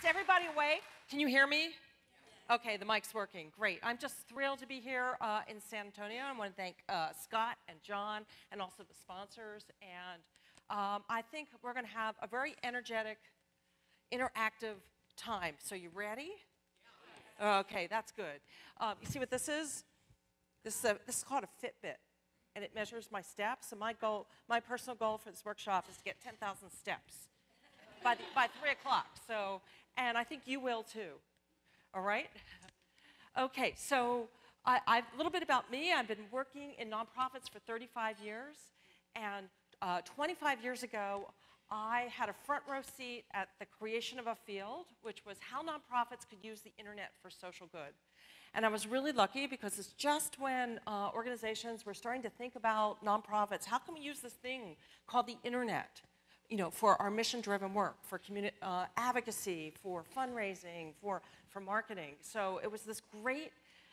everybody awake? Can you hear me? Okay, the mic's working. Great. I'm just thrilled to be here in San Antonio. I want to thank Scott and John and also the sponsors. And I think we're going to have a very energetic, interactive time. So you ready? Okay, that's good. You see what this is? This is called a Fitbit, and it measures my steps. And my personal goal for this workshop is to get 10,000 steps by 3 o'clock. So, and I think you will too. All right? Okay, so a little bit about me. I've been working in nonprofits for 35 years, and 25 years ago, I had a front row seat at the creation of a field, which was how nonprofits could use the internet for social good. And I was really lucky because it's just when organizations were starting to think about nonprofits, how can we use this thing called the internet, you know, for our mission-driven work, for community advocacy, for fundraising, for marketing. So it was this great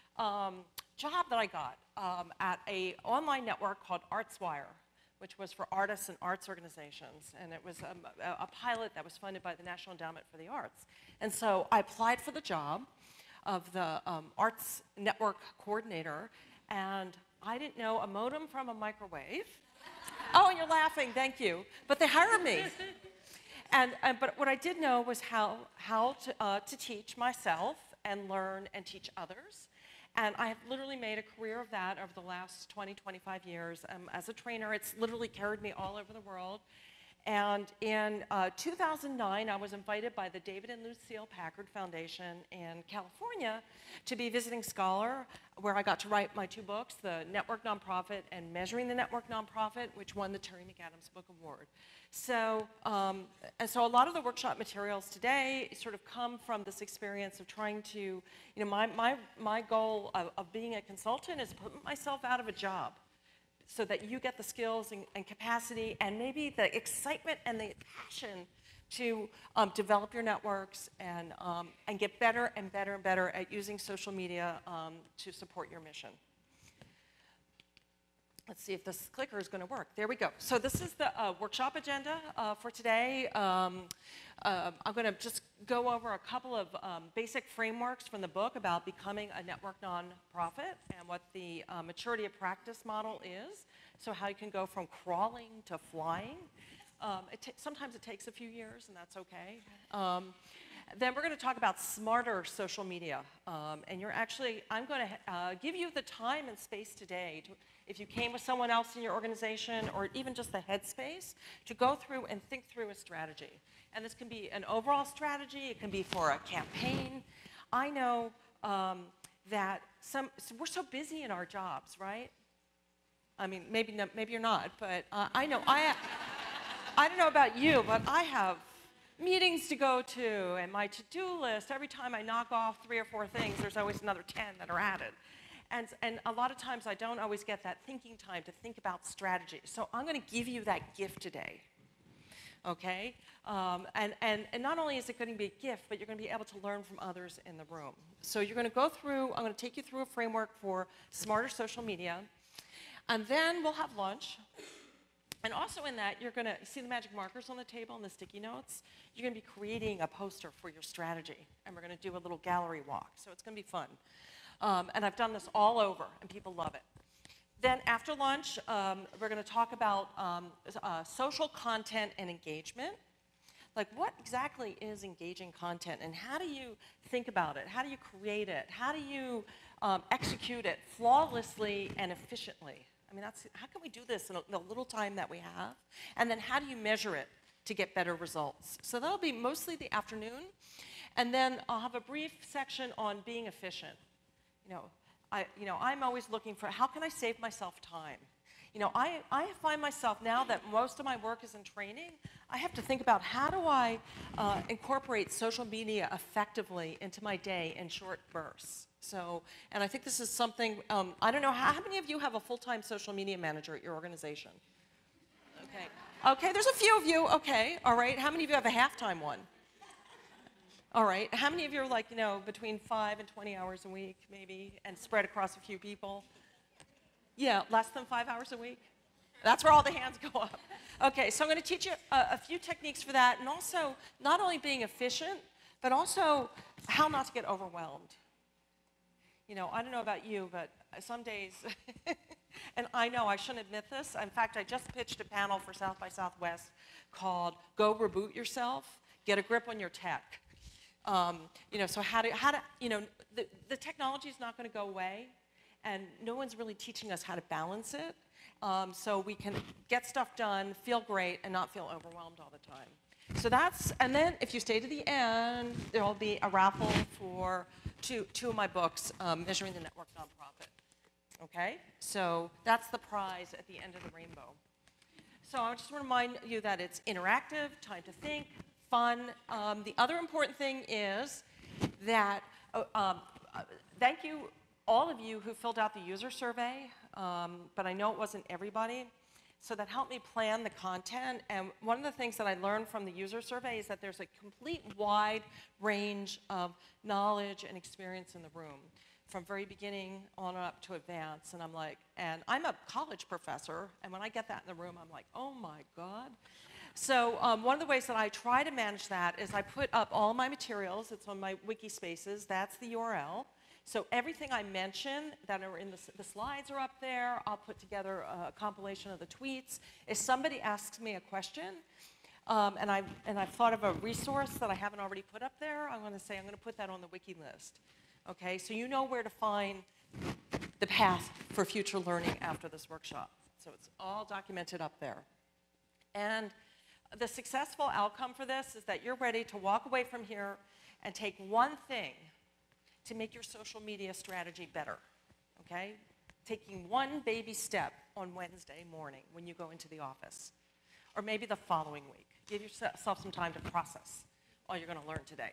job that I got at an online network called ArtsWire, which was for artists and arts organizations. And it was a pilot that was funded by the National Endowment for the Arts. And so I applied for the job of the arts network coordinator, and I didn't know a modem from a microwave. Oh, and you're laughing, thank you. But they hired me. But what I did know was how to teach myself and learn and teach others. And I have literally made a career of that over the last 20, 25 years. As a trainer, it's literally carried me all over the world. And in 2009, I was invited by the David and Lucille Packard Foundation in California to be visiting scholar, where I got to write my 2 books, The Network Nonprofit and Measuring the Network Nonprofit, which won the Terry McAdams Book Award. So, and so a lot of the workshop materials today sort of come from this experience of trying to, you know, my goal of being a consultant is putting myself out of a job, so that you get the skills and capacity and maybe the excitement and the passion to develop your networks and get better and better and better at using social media to support your mission. Let's see if this clicker is going to work. There we go. So this is the workshop agenda for today. I'm going to just go over a couple of basic frameworks from the book about becoming a network nonprofit and what the maturity of practice model is. So how you can go from crawling to flying. Sometimes it takes a few years, and that's okay. Then we're going to talk about smarter social media. And I'm going to give you the time and space today to, if you came with someone else in your organization or even just the headspace, to go through and think through a strategy. And this can be an overall strategy. It can be for a campaign. I know that we're so busy in our jobs, right? I mean, maybe you're not, but I know I don't know about you, but I have meetings to go to, and my to-do list, every time I knock off 3 or 4 things, there's always another 10 that are added. And a lot of times I don't always get that thinking time to think about strategy. So I'm going to give you that gift today, okay? And not only is it going to be a gift, but you're going to be able to learn from others in the room. So you're going to go through, I'm going to take you through a framework for smarter social media, and then we'll have lunch. And also in that, you're going to see the magic markers on the table and the sticky notes. You're going to be creating a poster for your strategy, and we're going to do a little gallery walk. So it's going to be fun. And I've done this all over, and people love it. Then after lunch, we're going to talk about social content and engagement. Like, what exactly is engaging content, and how do you think about it? How do you create it? How do you execute it flawlessly and efficiently? I mean, how can we do this in the little time that we have? And then how do you measure it to get better results? So that'll be mostly the afternoon. And then I'll have a brief section on being efficient. I'm always looking for, how can I save myself time? You know, I find myself, now that most of my work is in training, I have to think about how do I incorporate social media effectively into my day in short bursts. So, and I think this is something, I don't know, how many of you have a full-time social media manager at your organization? Okay. Okay, there's a few of you, okay, all right. How many of you have a half-time one? All right, how many of you are like, you know, between 5 and 20 hours a week, maybe, and spread across a few people? Yeah, less than 5 hours a week? That's where all the hands go up. Okay, so I'm going to teach you a few techniques for that, and also not only being efficient, but also how not to get overwhelmed. You know, I don't know about you, but some days, and I know I shouldn't admit this. In fact, I just pitched a panel for South by Southwest called "Go Reboot Yourself, Get a Grip on Your Tech." You know, so how to, you know, the technology is not going to go away, and no one's really teaching us how to balance it, so we can get stuff done, feel great, and not feel overwhelmed all the time. So that's, and then if you stay to the end, there'll be a raffle for two of my books, Measuring the Network Nonprofit. Okay? So that's the prize at the end of the rainbow. So I just want to remind you that it's interactive, time to think, fun. The other important thing is that, thank you, all of you who filled out the user survey, but I know it wasn't everybody. So that helped me plan the content. And one of the things that I learned from the user survey is that there's a complete wide range of knowledge and experience in the room, from very beginning on up to advanced. And I'm like, and I'm a college professor, and when I get that in the room, I'm like, oh my God. So one of the ways that I try to manage that is I put up all my materials. It's on my wiki spaces. That's the URL. So everything I mention that are in the slides are up there. I'll put together a compilation of the tweets. If somebody asks me a question, and I've thought of a resource that I haven't already put up there, I'm going to say I'm going to put that on the wiki list. Okay, so you know where to find the path for future learning after this workshop. So it's all documented up there. And the successful outcome for this is that you're ready to walk away from here and take one thing to make your social media strategy better, okay? Taking one baby step on Wednesday morning when you go into the office, or maybe the following week. Give yourself some time to process all you're gonna learn today.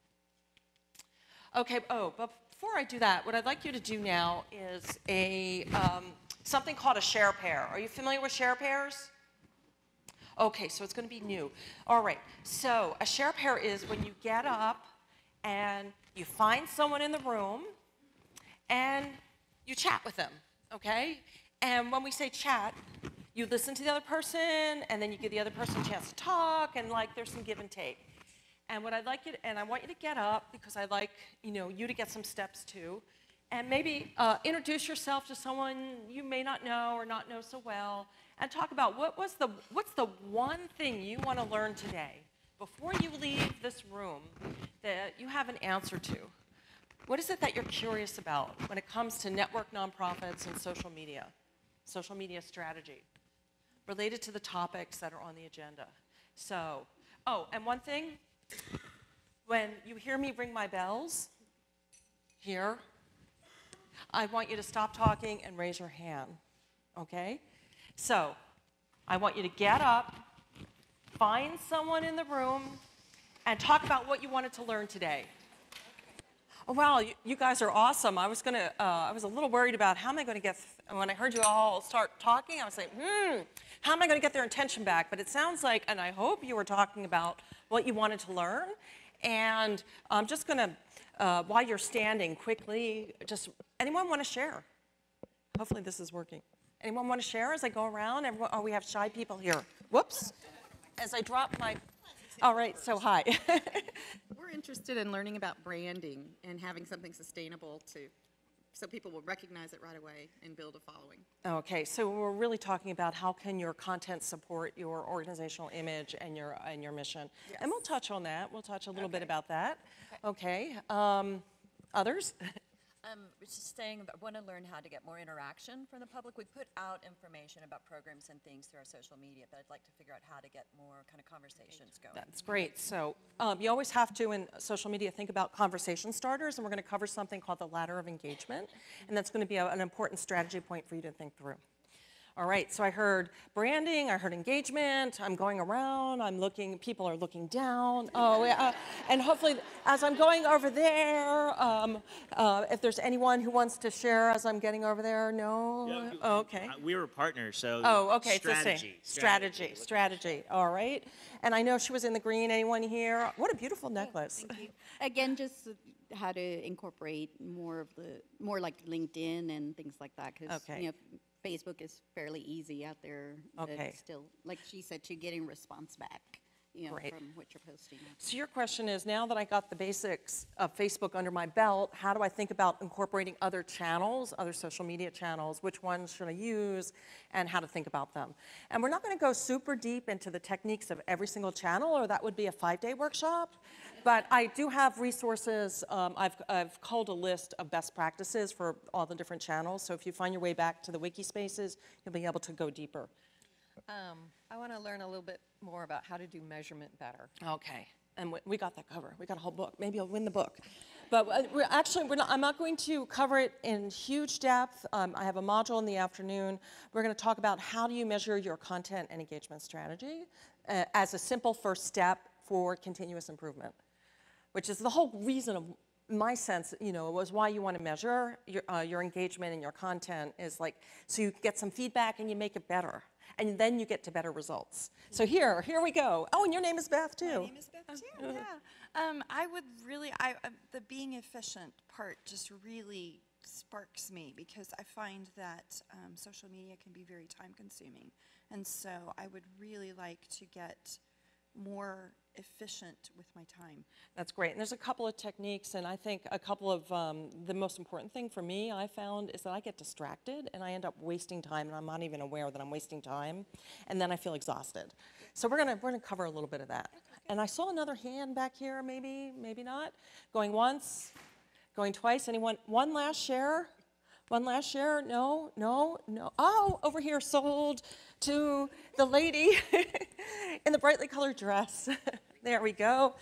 Okay, but before I do that, what I'd like you to do now is something called a share pair. Are you familiar with share pairs? Okay, so it's gonna be new. All right, so a share pair is when you get up and you find someone in the room and you chat with them, okay? And when we say chat, you listen to the other person and then you give the other person a chance to talk, and like there's some give and take. And what I'd like you to, and I want you to get up because I'd like, you know, you to get some steps too, and maybe introduce yourself to someone you may not know or not know so well, and talk about what's the one thing you want to learn today before you leave this room that you have an answer to. What is it that you're curious about when it comes to network nonprofits and social media strategy, related to the topics that are on the agenda? So, oh, and one thing, when you hear me ring my bells here, I want you to stop talking and raise your hand, okay? So, I want you to get up, find someone in the room, and talk about what you wanted to learn today. Oh, wow, you guys are awesome. I was a little worried about how am I going to get, when I heard you all start talking, I was like, how am I going to get their attention back? But it sounds like, and I hope you were talking about what you wanted to learn. And I'm just going to, while you're standing, quickly, anyone want to share? Hopefully this is working. Anyone want to share as I go around? Oh, we have shy people here. Whoops. As I drop my, all right, so hi. We're interested in learning about branding and having something sustainable so people will recognize it right away and build a following. Okay, so we're really talking about how can your content support your organizational image and your mission. Yes. And we'll touch on that. We'll touch a little bit about that. Okay. Others? Just saying, I want to learn how to get more interaction from the public. We put out information about programs and things through our social media, but I'd like to figure out how to get more kind of conversations going. That's great. So you always have to, in social media, think about conversation starters, and we're going to cover something called the ladder of engagement, and that's going to be an important strategy point for you to think through. All right, so I heard branding, I heard engagement, I'm going around, I'm looking, people are looking down. Oh, yeah, and hopefully, as I'm going over there, if there's anyone who wants to share as I'm getting over there, no? Yeah, oh, okay. We were partners, so okay, strategy, all right. And I know she was in the green, anyone here? What a beautiful necklace. Thank you. Again, just how to incorporate more like LinkedIn and things like that, because you know, Facebook is fairly easy out there. Okay. Still, like she said, to getting response back. Great. from what you're posting. So your question is, now that I got the basics of Facebook under my belt, how do I think about incorporating other channels, other social media channels? Which ones should I use, and how to think about them? And we're not going to go super deep into the techniques of every single channel, or that would be a 5-day workshop. But I do have resources. I've culled a list of best practices for all the different channels. So if you find your way back to the wiki spaces, you'll be able to go deeper. I want to learn a little bit more about how to do measurement better. Okay, and we got that covered. We got a whole book. Maybe I'll win the book. But I'm not going to cover it in huge depth. I have a module in the afternoon. We're going to talk about how do you measure your content and engagement strategy as a simple first step for continuous improvement, which is the whole reason of my sense, was why you want to measure your engagement and your content is like, so you get some feedback and you make it better. And then you get to better results. So here we go. Oh, and your name is Beth, too. My name is Beth, too, yeah. I would really, the being efficient part just really sparks me because I find that social media can be very time-consuming. And so I would really like to get more efficient with my time. That's great. And there's a couple of techniques, and I think a couple of the most important thing for me I found is that I get distracted and I end up wasting time, and I'm not even aware that I'm wasting time, and then I feel exhausted. So we're gonna cover a little bit of that. And I saw another hand back here, maybe not. Going once, going twice. Anyone? One last share? One last share? No. Oh, over here, sold to the lady in the brightly colored dress. There we go.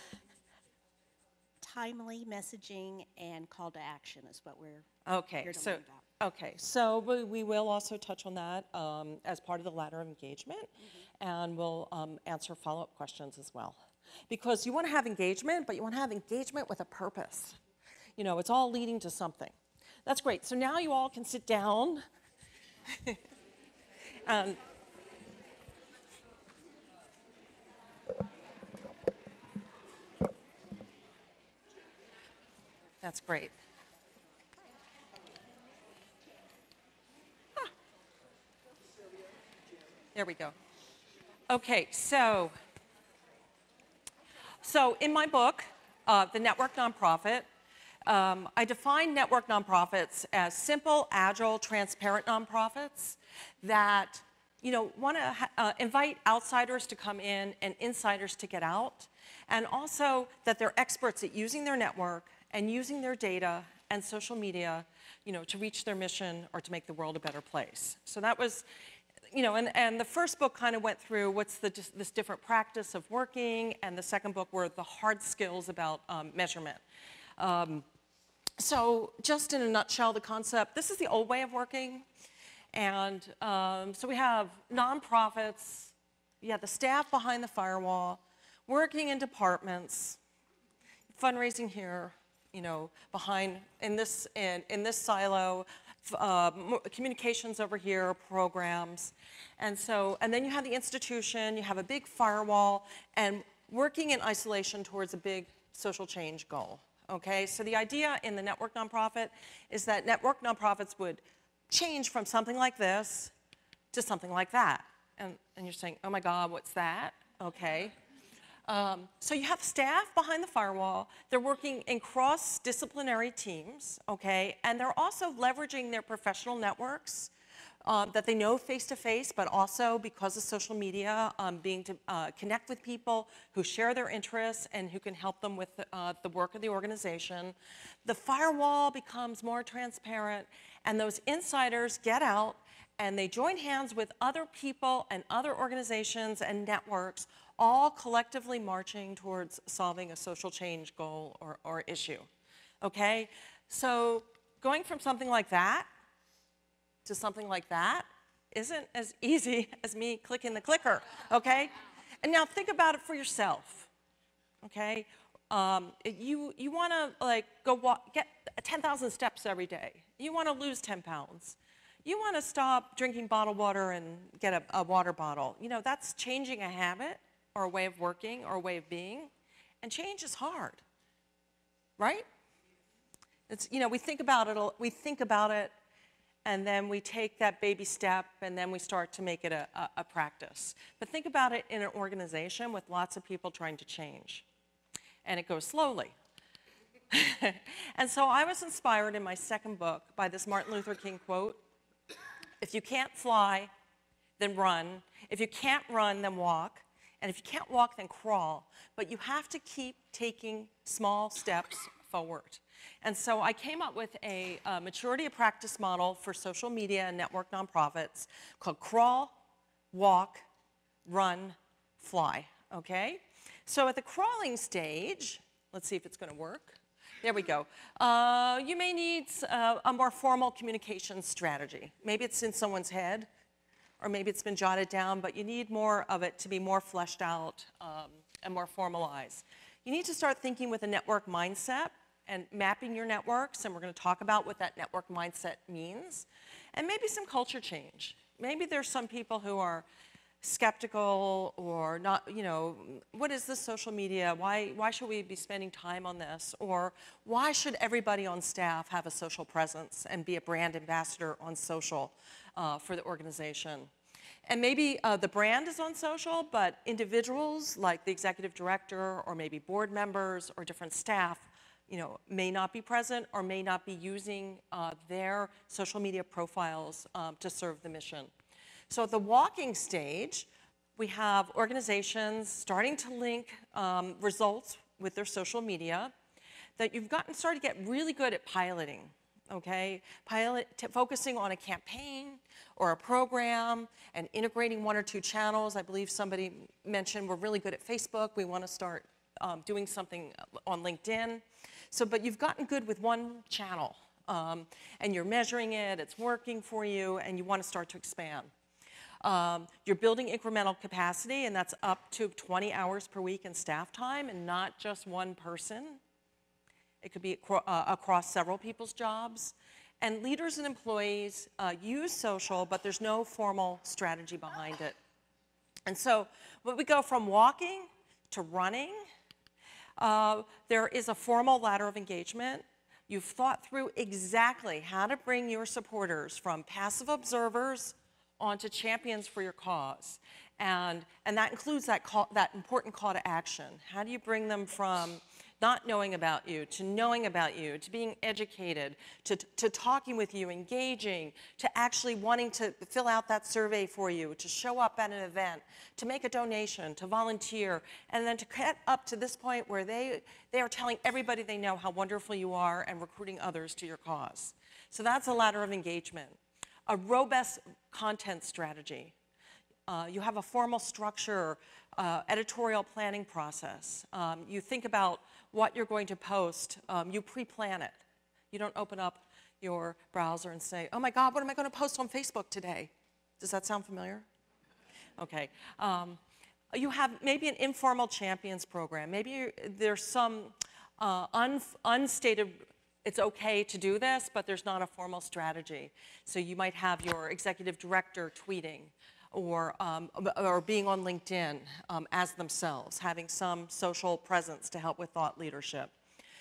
Timely messaging and call to action is what we're Okay, here to so learn about. okay, so we will also touch on that as part of the ladder of engagement, and we'll answer follow-up questions as well. Because you want to have engagement, but you want to have engagement with a purpose. It's all leading to something. That's great. So now you all can sit down. That's great. There we go. Okay, so in my book, The Network Nonprofit, I define network nonprofits as simple, agile, transparent nonprofits that want to invite outsiders to come in and insiders to get out, and also that they're experts at using their network and using their data and social media, to reach their mission or to make the world a better place. So that was, and the first book kind of went through what's this different practice of working, and the second book were the hard skills about measurement. So just in a nutshell, the concept, this is the old way of working. And so we have nonprofits, you have the staff behind the firewall, working in departments, fundraising here, behind, in this silo, communications over here, programs. And then you have the institution, you have a big firewall, and working in isolation towards a big social change goal. Okay, so the idea in the network nonprofit is that network nonprofits would change from something like this to something like that. And you're saying, oh my God, what's that? Okay. So you have staff behind the firewall. They're working in cross-disciplinary teams, okay? And they're also leveraging their professional networks that they know face-to-face, but also because of social media, being to connect with people who share their interests and who can help them with the work of the organization. The firewall becomes more transparent, and those insiders get out and they join hands with other people and other organizations and networks, all collectively marching towards solving a social change goal or issue, okay? So going from something like that to something like that isn't as easy as me clicking the clicker, okay? And now think about it for yourself, okay? You want to go get 10,000 steps every day. You want to lose 10 pounds. You want to stop drinking bottled water and get a water bottle. That's changing a habit or a way of working or a way of being, and change is hard, right? It's, we think about it, and then we take that baby step, and then we start to make it a practice. But think about it in an organization with lots of people trying to change, and it goes slowly. And so I was inspired in my second book by this Martin Luther King quote: "If you can't fly, then run. If you can't run, then walk. And if you can't walk, then crawl. But you have to keep taking small steps forward." And so I came up with a maturity of practice model for social media and network nonprofits called Crawl, Walk, Run, Fly, okay? So at the crawling stage, let's see if it's going to work. There we go. You may need a more formal communication strategy. Maybe it's in someone's head, or maybe it's been jotted down, but you need more of it to be more fleshed out and more formalized. You need to start thinking with a network mindset and mapping your networks, and we're going to talk about what that network mindset means, and maybe some culture change. Maybe there's some people who are skeptical or not, you know, what is this social media? Why should we be spending time on this? Or why should everybody on staff have a social presence and be a brand ambassador on social for the organization? And maybe the brand is on social, but individuals like the executive director or maybe board members or different staff, you know, may not be present or may not be using their social media profiles to serve the mission. So at the walking stage, we have organizations starting to link results with their social media that you've started to get really good at piloting, okay? Focusing on a campaign or a program and integrating one or two channels. I believe somebody mentioned we're really good at Facebook. We want to start doing something on LinkedIn. So, but you've gotten good with one channel, and you're measuring it, it's working for you, and you want to start to expand. You're building incremental capacity, and that's up to 20 hours per week in staff time, and not just one person. It could be across several people's jobs. And leaders and employees use social, but there's no formal strategy behind it. And so when we go from walking to running, there is a formal ladder of engagement. You've thought through exactly how to bring your supporters from passive observers onto champions for your cause. And that includes that important call to action. How do you bring them from not knowing about you, to knowing about you, to being educated, to talking with you, engaging, to actually wanting to fill out that survey for you, to show up at an event, to make a donation, to volunteer, and then to get up to this point where they are telling everybody they know how wonderful you are and recruiting others to your cause. So that's a ladder of engagement. A robust content strategy. You have a formal structure, editorial planning process. You think about what you're going to post. You pre-plan it. You don't open up your browser and say, oh my God, what am I going to post on Facebook today? Does that sound familiar? Okay. You have maybe an informal champions program. Maybe there's some unstated, it's okay to do this, but there's not a formal strategy. So you might have your executive director tweeting, or being on LinkedIn as themselves, having some social presence to help with thought leadership.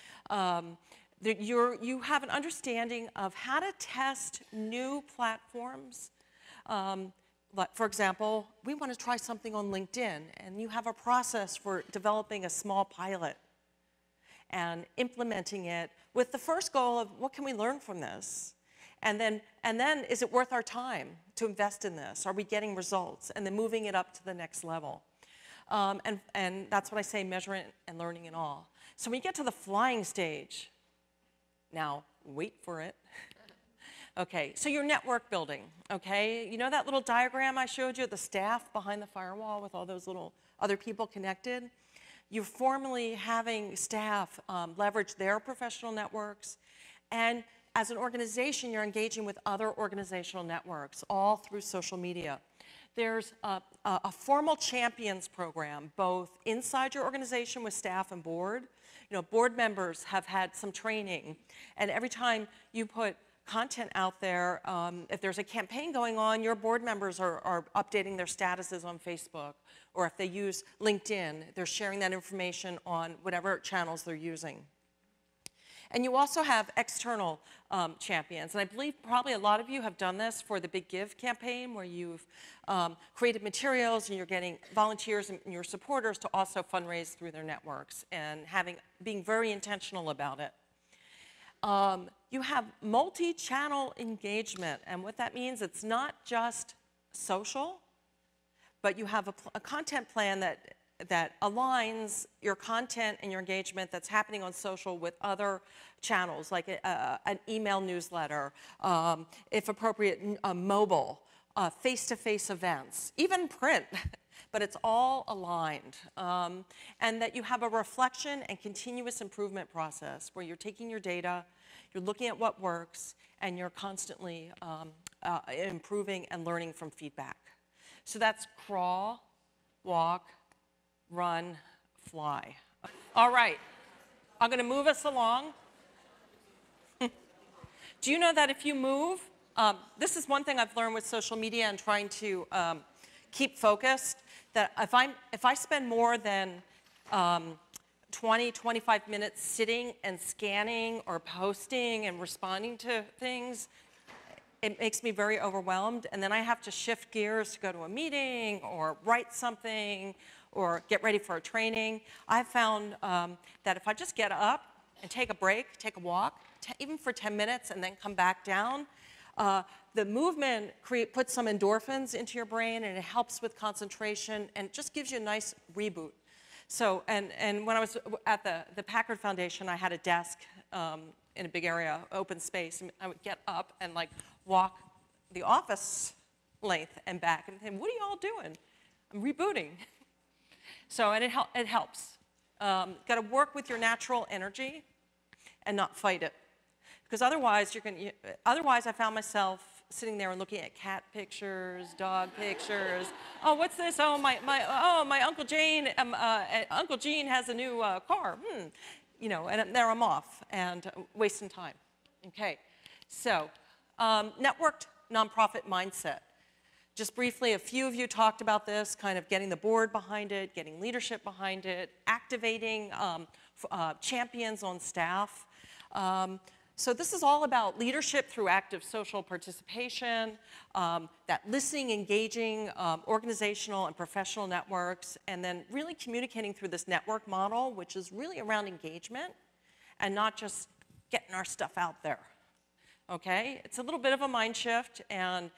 You have an understanding of how to test new platforms. Like, for example, we want to try something on LinkedIn, and you have a process for developing a small pilot and implementing it with the first goal of what can we learn from this? And then is it worth our time to invest in this? Are we getting results? And then moving it up to the next level. And that's what I say, measuring and learning and all. So when you get to the flying stage, now wait for it. Okay, so your network building, okay? You know that little diagram I showed you, the staff behind the firewall with all those little other people connected? You're formally having staff leverage their professional networks, and as an organization, you're engaging with other organizational networks, all through social media. There's a formal champions program, both inside your organization with staff and board. You know, board members have had some training, and every time you put content out there, if there's a campaign going on, your board members are updating their statuses on Facebook, or if they use LinkedIn, they're sharing that information on whatever channels they're using. And you also have external champions. And I believe probably a lot of you have done this for the Big Give campaign, where you've created materials and you're getting volunteers and your supporters to also fundraise through their networks and being very intentional about it. You have multi-channel engagement, and what that means, it's not just social, but you have a content plan that aligns your content and your engagement that's happening on social with other channels, like an email newsletter, if appropriate, mobile, face-to-face events, even print, but it's all aligned. And that you have a reflection and continuous improvement process where you're taking your data, you're looking at what works, and you're constantly improving and learning from feedback. So that's crawl, walk, run, fly. All right, I'm going to move us along. Do you know that if you move, this is one thing I've learned with social media and trying to keep focused, that if I spend more than 20, 25 minutes sitting and scanning or posting and responding to things, it makes me very overwhelmed, and then I have to shift gears to go to a meeting or write something or get ready for a training. I've found that if I just get up and take a break, take a walk, even for 10 minutes, and then come back down, the movement puts some endorphins into your brain, and it helps with concentration, and just gives you a nice reboot. So, and when I was at the Packard Foundation, I had a desk in a big area, open space, and I would get up and like walk the office length and back, and say, what are you all doing? I'm rebooting. So, and it helps. Got to work with your natural energy and not fight it. Because otherwise, otherwise I found myself sitting there and looking at cat pictures, dog pictures. Oh, what's this? Oh, my Uncle Gene has a new car. You know, and there I'm off and wasting time. Okay, so networked nonprofit mindset. Just briefly, a few of you talked about this, kind of getting the board behind it, getting leadership behind it, activating champions on staff. So this is all about leadership through active social participation, that listening, engaging organizational and professional networks, and then really communicating through this network model, which is really around engagement and not just getting our stuff out there. Okay, it's a little bit of a mind shift, and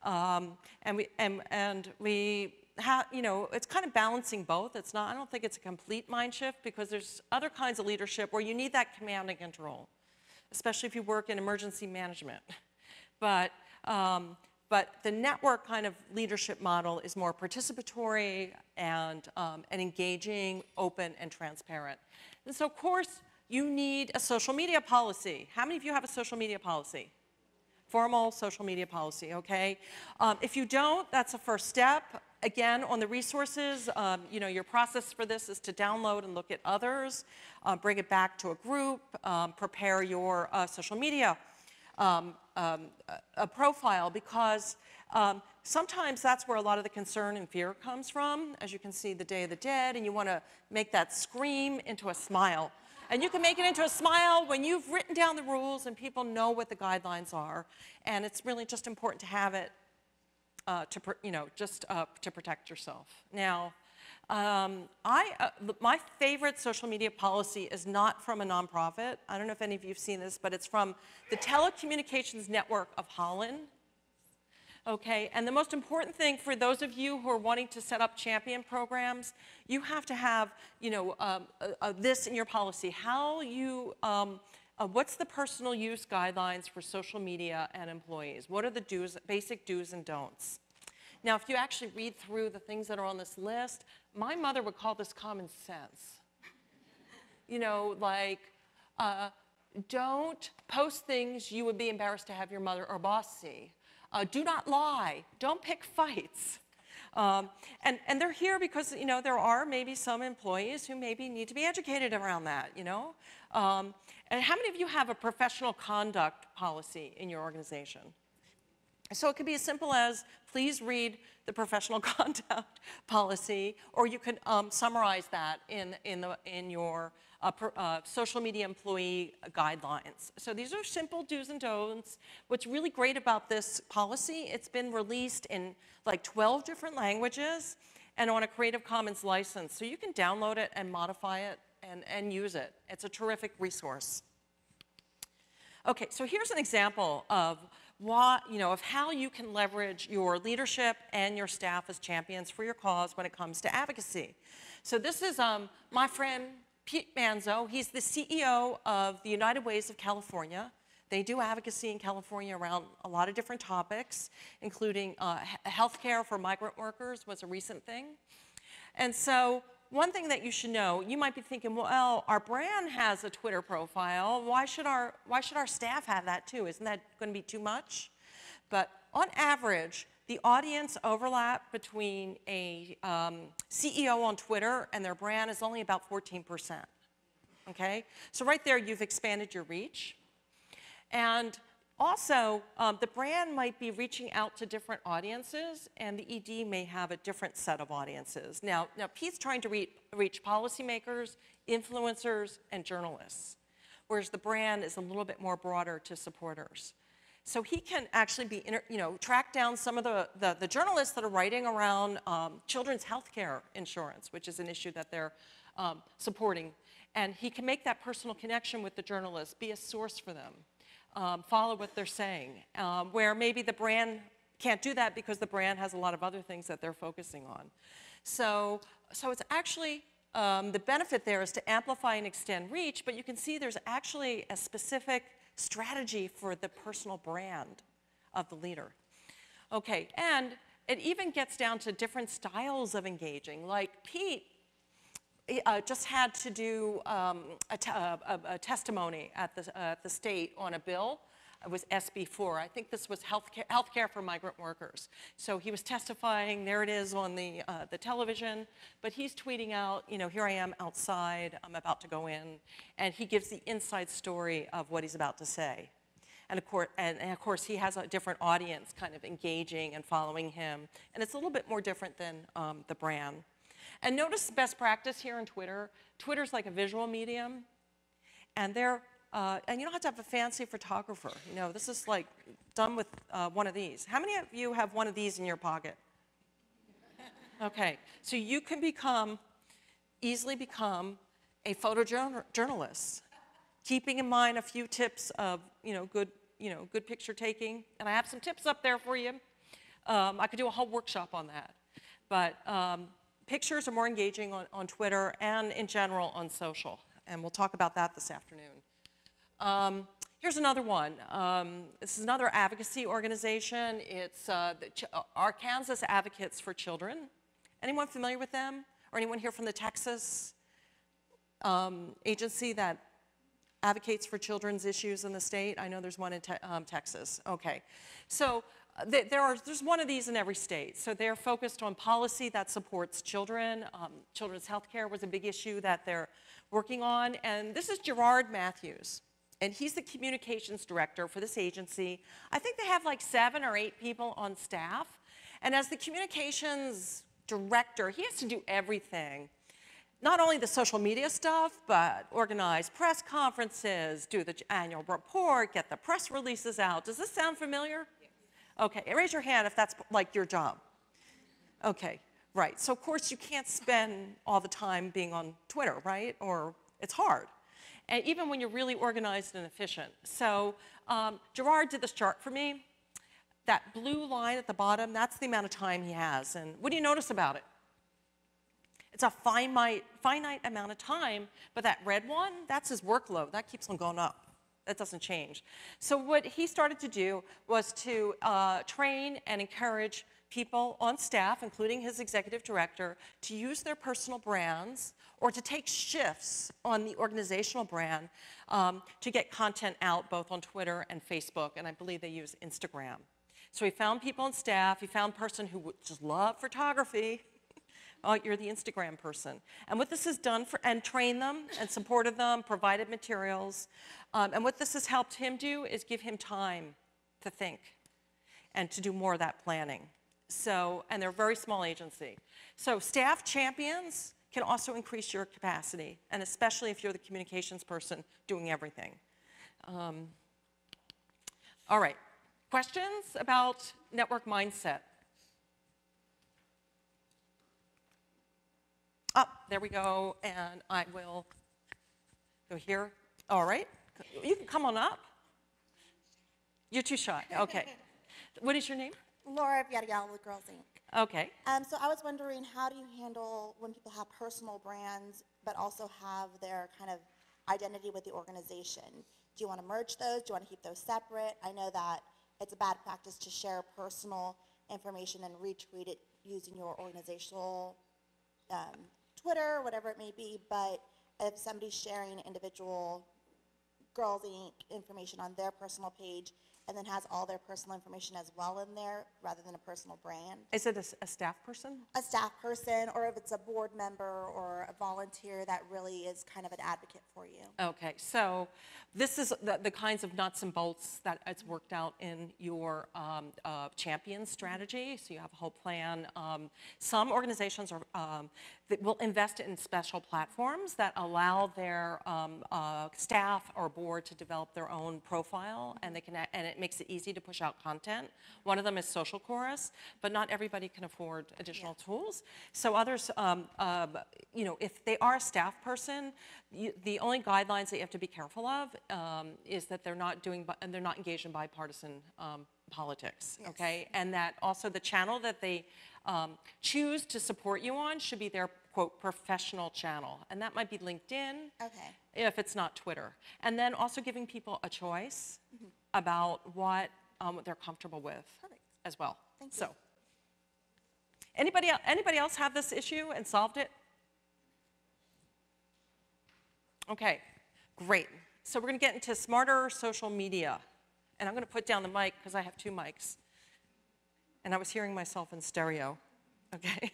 we have, you know, it's kind of balancing both. It's not, I don't think it's a complete mind shift, because there's other kinds of leadership where you need that command and control, especially if you work in emergency management. But the network kind of leadership model is more participatory and engaging, open, and transparent. And so, of course, you need a social media policy. How many of you have a social media policy? Formal social media policy, okay? If you don't, that's a first step. Again, on the resources, you know, your process for this is to download and look at others, bring it back to a group, prepare your social media a profile, because sometimes that's where a lot of the concern and fear comes from. As you can see, the Day of the Dead, and you want to make that scream into a smile. And you can make it into a smile when you've written down the rules and people know what the guidelines are. And it's really just important to have it to protect yourself. Now, my favorite social media policy is not from a nonprofit. I don't know if any of you have seen this, but it's from the Telecommunications Network of Holland. Okay, and the most important thing for those of you who are wanting to set up champion programs, you have to have, you know, this in your policy. How you, what's the personal use guidelines for social media and employees? What are the basic do's and don'ts? Now, if you actually read through the things that are on this list, my mother would call this common sense. You know, like, don't post things you would be embarrassed to have your mother or boss see. Do not lie. Don't pick fights. And they're here because, you know, there are maybe some employees who maybe need to be educated around that, you know. And how many of you have a professional conduct policy in your organization? So it could be as simple as, please read the professional conduct policy, or you could summarize that in your social media employee guidelines. So these are simple do's and don'ts. What's really great about this policy, it's been released in like 12 different languages and on a Creative Commons license. So you can download it and modify it and use it. It's a terrific resource. Okay, so here's an example of of how you can leverage your leadership and your staff as champions for your cause when it comes to advocacy. So this is my friend Pete Manzo. He's the CEO of the United Ways of California. They do advocacy in California around a lot of different topics, including healthcare for migrant workers was a recent thing. And so one thing that you should know, you might be thinking, well, our brand has a Twitter profile. Why should our staff have that too? Isn't that going to be too much? But on average, the audience overlap between a CEO on Twitter and their brand is only about 14%. Okay? So right there, you've expanded your reach. And also, the brand might be reaching out to different audiences, and the ED may have a different set of audiences. Now Pete's trying to reach policymakers, influencers, and journalists, whereas the brand is a little bit more broader to supporters. So he can actually track down some of the journalists that are writing around children's health care insurance, which is an issue that they're supporting. And he can make that personal connection with the journalists, be a source for them. Follow what they're saying, where maybe the brand can't do that because the brand has a lot of other things that they're focusing on. So it's actually, the benefit there is to amplify and extend reach, but you can see there's actually a specific strategy for the personal brand of the leader. Okay, and it even gets down to different styles of engaging. Like Pete just had to do a testimony at the state on a bill. It was SB4. I think this was healthcare for migrant workers. So he was testifying. There it is on the television. But he's tweeting out, here I am outside. I'm about to go in. And he gives the inside story of what he's about to say. And of course, he has a different audience kind of engaging and following him. And it's a little bit more different than the brand. And notice best practice here on Twitter. Twitter's like a visual medium, and and you don't have to have a fancy photographer. This is like done with one of these. How many of you have one of these in your pocket? Okay, so you can easily become a photojournalist, keeping in mind a few tips of good picture taking. And I have some tips up there for you. I could do a whole workshop on that, but. Pictures are more engaging on Twitter and in general on social, and we'll talk about that this afternoon. Here's another one. This is another advocacy organization. It's Arkansas Advocates for Children. Anyone familiar with them? Or anyone here from the Texas agency that advocates for children's issues in the state? I know there's one in Texas. Okay. So there's one of these in every state. So they're focused on policy that supports children. Children's health care was a big issue that they're working on. And this is Gerard Matthews. And he's the communications director for this agency. I think they have like 7 or 8 people on staff. And as the communications director, he has to do everything. Not only the social media stuff, but organize press conferences, do the annual report, get the press releases out. Does this sound familiar? Okay, raise your hand if that's like your job. Okay, right. So of course you can't spend all the time being on Twitter, right? Or it's hard. And even when you're really organized and efficient. So Gerard did this chart for me. That blue line at the bottom, that's the amount of time he has. And what do you notice about it? It's a finite amount of time, but that red one, that's his workload. That keeps on going up. That doesn't change. So what he started to do was to train and encourage people on staff, including his executive director, to use their personal brands or to take shifts on the organizational brand to get content out both on Twitter and Facebook, and I believe they use Instagram. So he found people on staff. He found a person who would just love photography. Oh, you're the Instagram person. And what this has done and trained them and supported them, provided materials. And what this has helped him do is give him time to think and to do more of that planning. So, and they're a very small agency. So staff champions can also increase your capacity, and especially if you're the communications person doing everything. All right, questions about network mindset? Oh, there we go, and I will go here. All right, you can come on up. You're too shy, okay. What is your name? Laura Viadigal with Girls Inc. Okay. So I was wondering, how do you handle when people have personal brands but also have their kind of identity with the organization? Do you want to merge those? Do you want to keep those separate? I know that it's a bad practice to share personal information and retweet it using your organizational Twitter, or whatever it may be, but if somebody's sharing individual Girls Inc. information on their personal page and then has all their personal information as well in there rather than a personal brand. Is it a staff person? A staff person, or if it's a board member or a volunteer that really is kind of an advocate for you. Okay, so this is the kinds of nuts and bolts that it's worked out in your champion strategy. So you have a whole plan. Some organizations are, that will invest in special platforms that allow their staff or board to develop their own profile, and they can, and it makes it easy to push out content. One of them is Social Chorus, but not everybody can afford additional tools. So others, you know, if they are a staff person, the only guidelines that you have to be careful of is that they're not engaged in bipartisan politics, okay? And that also the channel that they choose to support you on should be their, quote, professional channel. And that might be LinkedIn, if it's not Twitter. And then also giving people a choice about what they're comfortable with as well. Thank you. So, anybody else have this issue and solved it? Okay, great. So we're going to get into smarter social media. And I'm going to put down the mic because I have two mics. And I was hearing myself in stereo. Okay.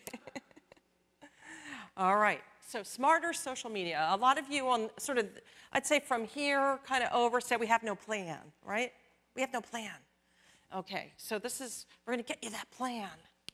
All right. So smarter social media. A lot of you on sort of, I'd say from here kind of over said we have no plan, right? We have no plan. Okay. So this is, we're going to get you that plan.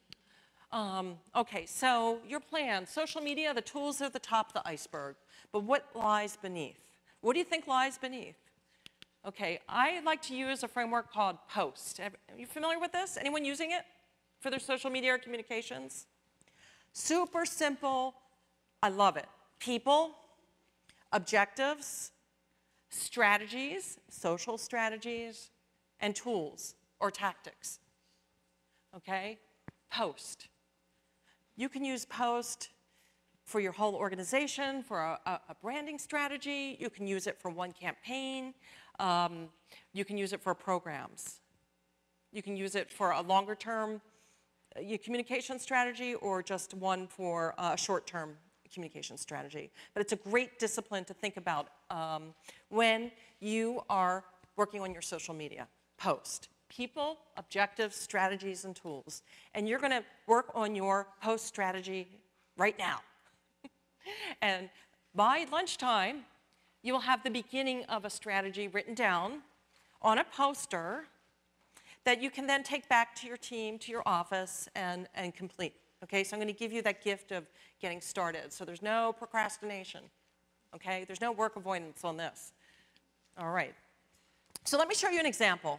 Okay. So your plan, social media, the tools are the top of the iceberg. But what lies beneath? What do you think lies beneath? Okay, I like to use a framework called POST. Are you familiar with this? Anyone using it for their social media or communications? Super simple. I love it. People, objectives, strategies, social strategies, and tools or tactics. Okay? POST. You can use POST for your whole organization, for a branding strategy. You can use it for one campaign. You can use it for programs. You can use it for a longer-term communication strategy or just one for a short-term communication strategy. But it's a great discipline to think about when you are working on your social media. POST. People, objectives, strategies, and tools. And you're going to work on your POST strategy right now. And by lunchtime, you will have the beginning of a strategy written down on a poster that you can then take back to your team, to your office, and complete. Okay, so I'm going to give you that gift of getting started. So there's no procrastination. Okay, there's no work avoidance on this. All right. So let me show you an example.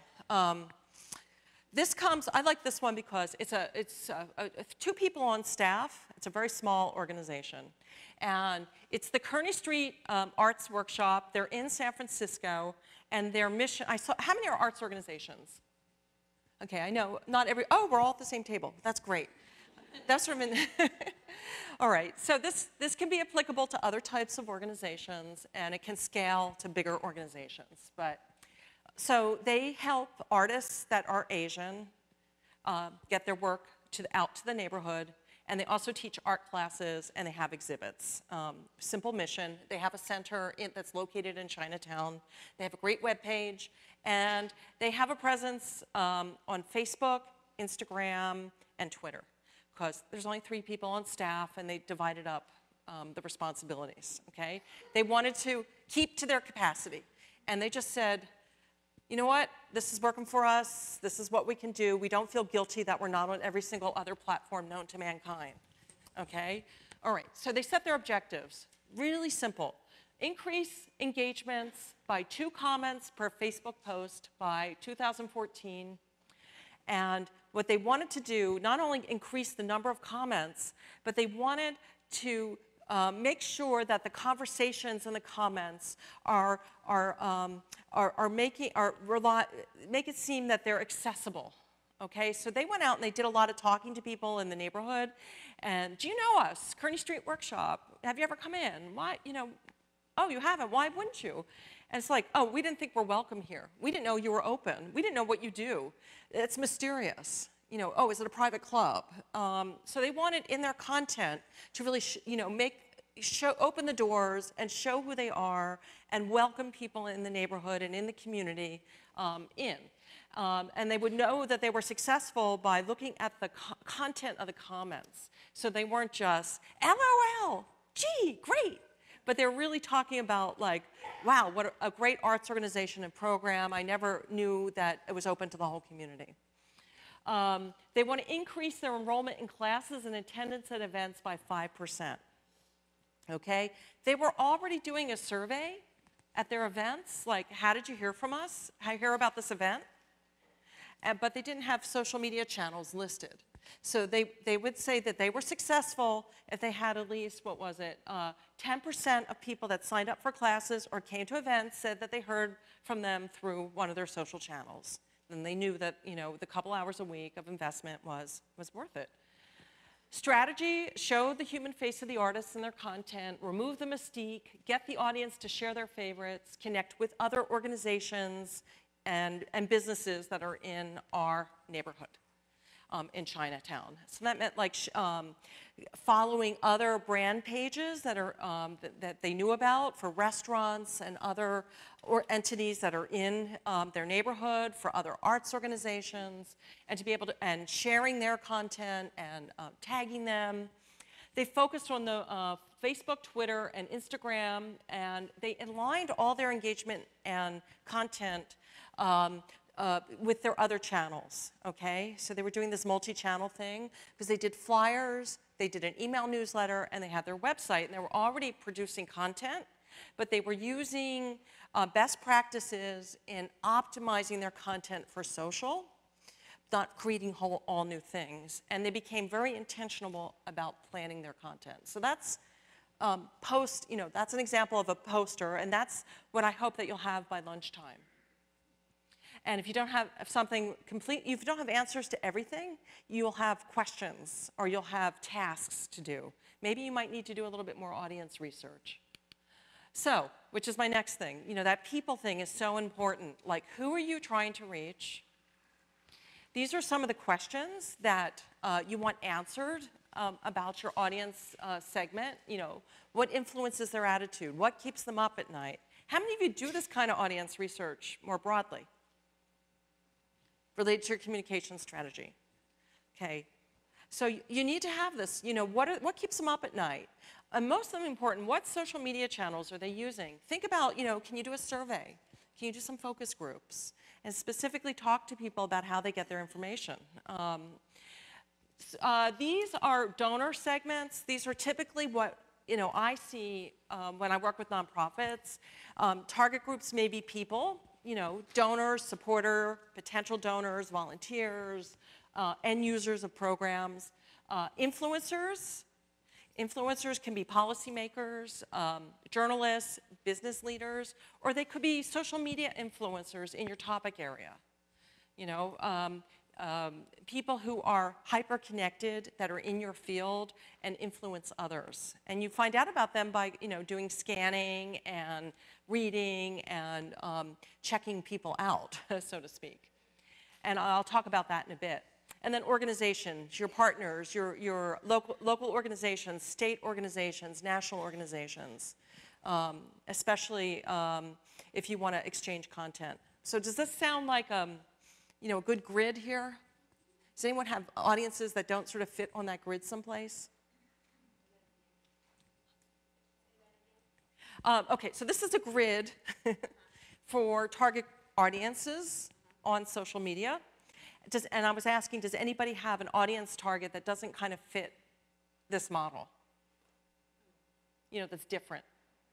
This comes, I like this one because it's two people on staff. It's a very small organization. And it's the Kearney Street Arts Workshop. They're in San Francisco. And their mission, how many are arts organizations? Okay, I know, not every, oh, we're all at the same table. That's great. That's from in, all right, so this can be applicable to other types of organizations, and it can scale to bigger organizations. But so they help artists that are Asian get their work out to the neighborhood, and they also teach art classes, and they have exhibits. Simple mission. They have a center that's located in Chinatown. They have a great webpage, and they have a presence on Facebook, Instagram, and Twitter, because there's only 3 people on staff, and they divided up the responsibilities, okay? They wanted to keep to their capacity, and they just said, you know what, this is working for us, this is what we can do, we don't feel guilty that we're not on every single other platform known to mankind, okay? All right, so they set their objectives. Really simple. Increase engagements by 2 comments per Facebook post by 2014. And what they wanted to do, not only increase the number of comments, but they wanted to make sure that the conversations and the comments make it seem that they're accessible. Okay, so they went out and they did a lot of talking to people in the neighborhood. And do you know us, Kearney Street Workshop? Have you ever come in? Why, oh, you haven't. Why wouldn't you? And it's like, oh, we didn't think we're welcome here. We didn't know you were open. We didn't know what you do. It's mysterious. Oh, is it a private club? So they wanted in their content to really, open the doors and show who they are and welcome people in the neighborhood and in the community in. And they would know that they were successful by looking at the content of the comments. So they weren't just, LOL, gee, great. But they're really talking about, like, wow, what a great arts organization and program. I never knew that it was open to the whole community. They want to increase their enrollment in classes and attendance at events by 5%. Okay? They were already doing a survey at their events, like, how did you hear from us? How you hear about this event? But they didn't have social media channels listed. So they would say that they were successful if they had at least, 10% of people that signed up for classes or came to events said that they heard from them through one of their social channels. And they knew that, the couple hours a week of investment was worth it. Strategy: show the human face of the artists and their content, remove the mystique, get the audience to share their favorites, connect with other organizations and businesses that are in our neighborhood in Chinatown. So that meant like following other brand pages that are that they knew about for restaurants and other entities that are in their neighborhood, for other arts organizations, and to be able to, and sharing their content and tagging them. They focused on the Facebook, Twitter, and Instagram, and they aligned all their engagement and content with their other channels, okay? So they were doing this multi-channel thing because they did flyers, they did an email newsletter, and they had their website, and they were already producing content, but they were using best practices in optimizing their content for social, not creating all new things. And they became very intentional about planning their content. So that's that's an example of a poster, and that's what I hope that you'll have by lunchtime. And if you don't have something complete, if you don't have answers to everything, you'll have questions or you'll have tasks to do. Maybe you might need to do a little bit more audience research. So, which is my next thing, that people thing is so important. Like, who are you trying to reach? These are some of the questions that you want answered about your audience segment. What influences their attitude? What keeps them up at night? How many of you do this kind of audience research more broadly, related to your communication strategy? Okay, so you need to have this. What keeps them up at night? And most important, what social media channels are they using? Think about, can you do a survey? Can you do some focus groups? And specifically talk to people about how they get their information. These are donor segments. These are typically what I see when I work with nonprofits. Target groups may be people, donors, supporter, potential donors, volunteers, end users of programs. Influencers. Influencers can be policymakers, journalists, business leaders, or they could be social media influencers in your topic area. People who are hyper-connected, that are in your field and influence others. And you find out about them by, doing scanning and reading and checking people out, so to speak. And I'll talk about that in a bit. And then organizations, your partners, your local organizations, state organizations, national organizations, especially if you want to exchange content. So does this sound like a good grid here? Does anyone have audiences that don't sort of fit on that grid someplace? Okay, so this is a grid for target audiences on social media. And I was asking, does anybody have an audience target that doesn't kind of fit this model? that's different?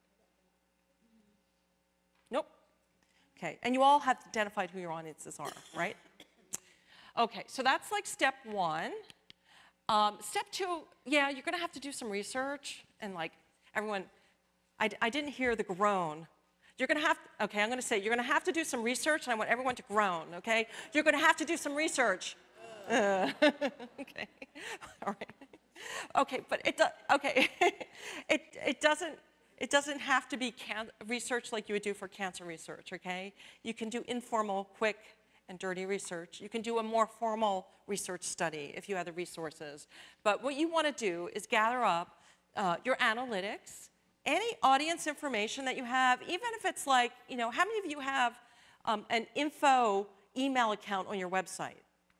Nope. Okay, and you all have identified who your audiences are, right? Okay, so that's like step one. Step two, yeah, you're going to have to do some research, and like everyone, I didn't hear the groan. You're going to have, okay, I'm going to say you're going to have to do some research, and I want everyone to groan, okay? You're going to have to do some research. Okay, all right. Okay, but it doesn't have to be research like you would do for cancer research, okay? You can do informal, quick, and dirty research. You can do a more formal research study if you have the resources. But what you want to do is gather up your analytics, any audience information that you have, even if it's like, how many of you have an info email account on your website?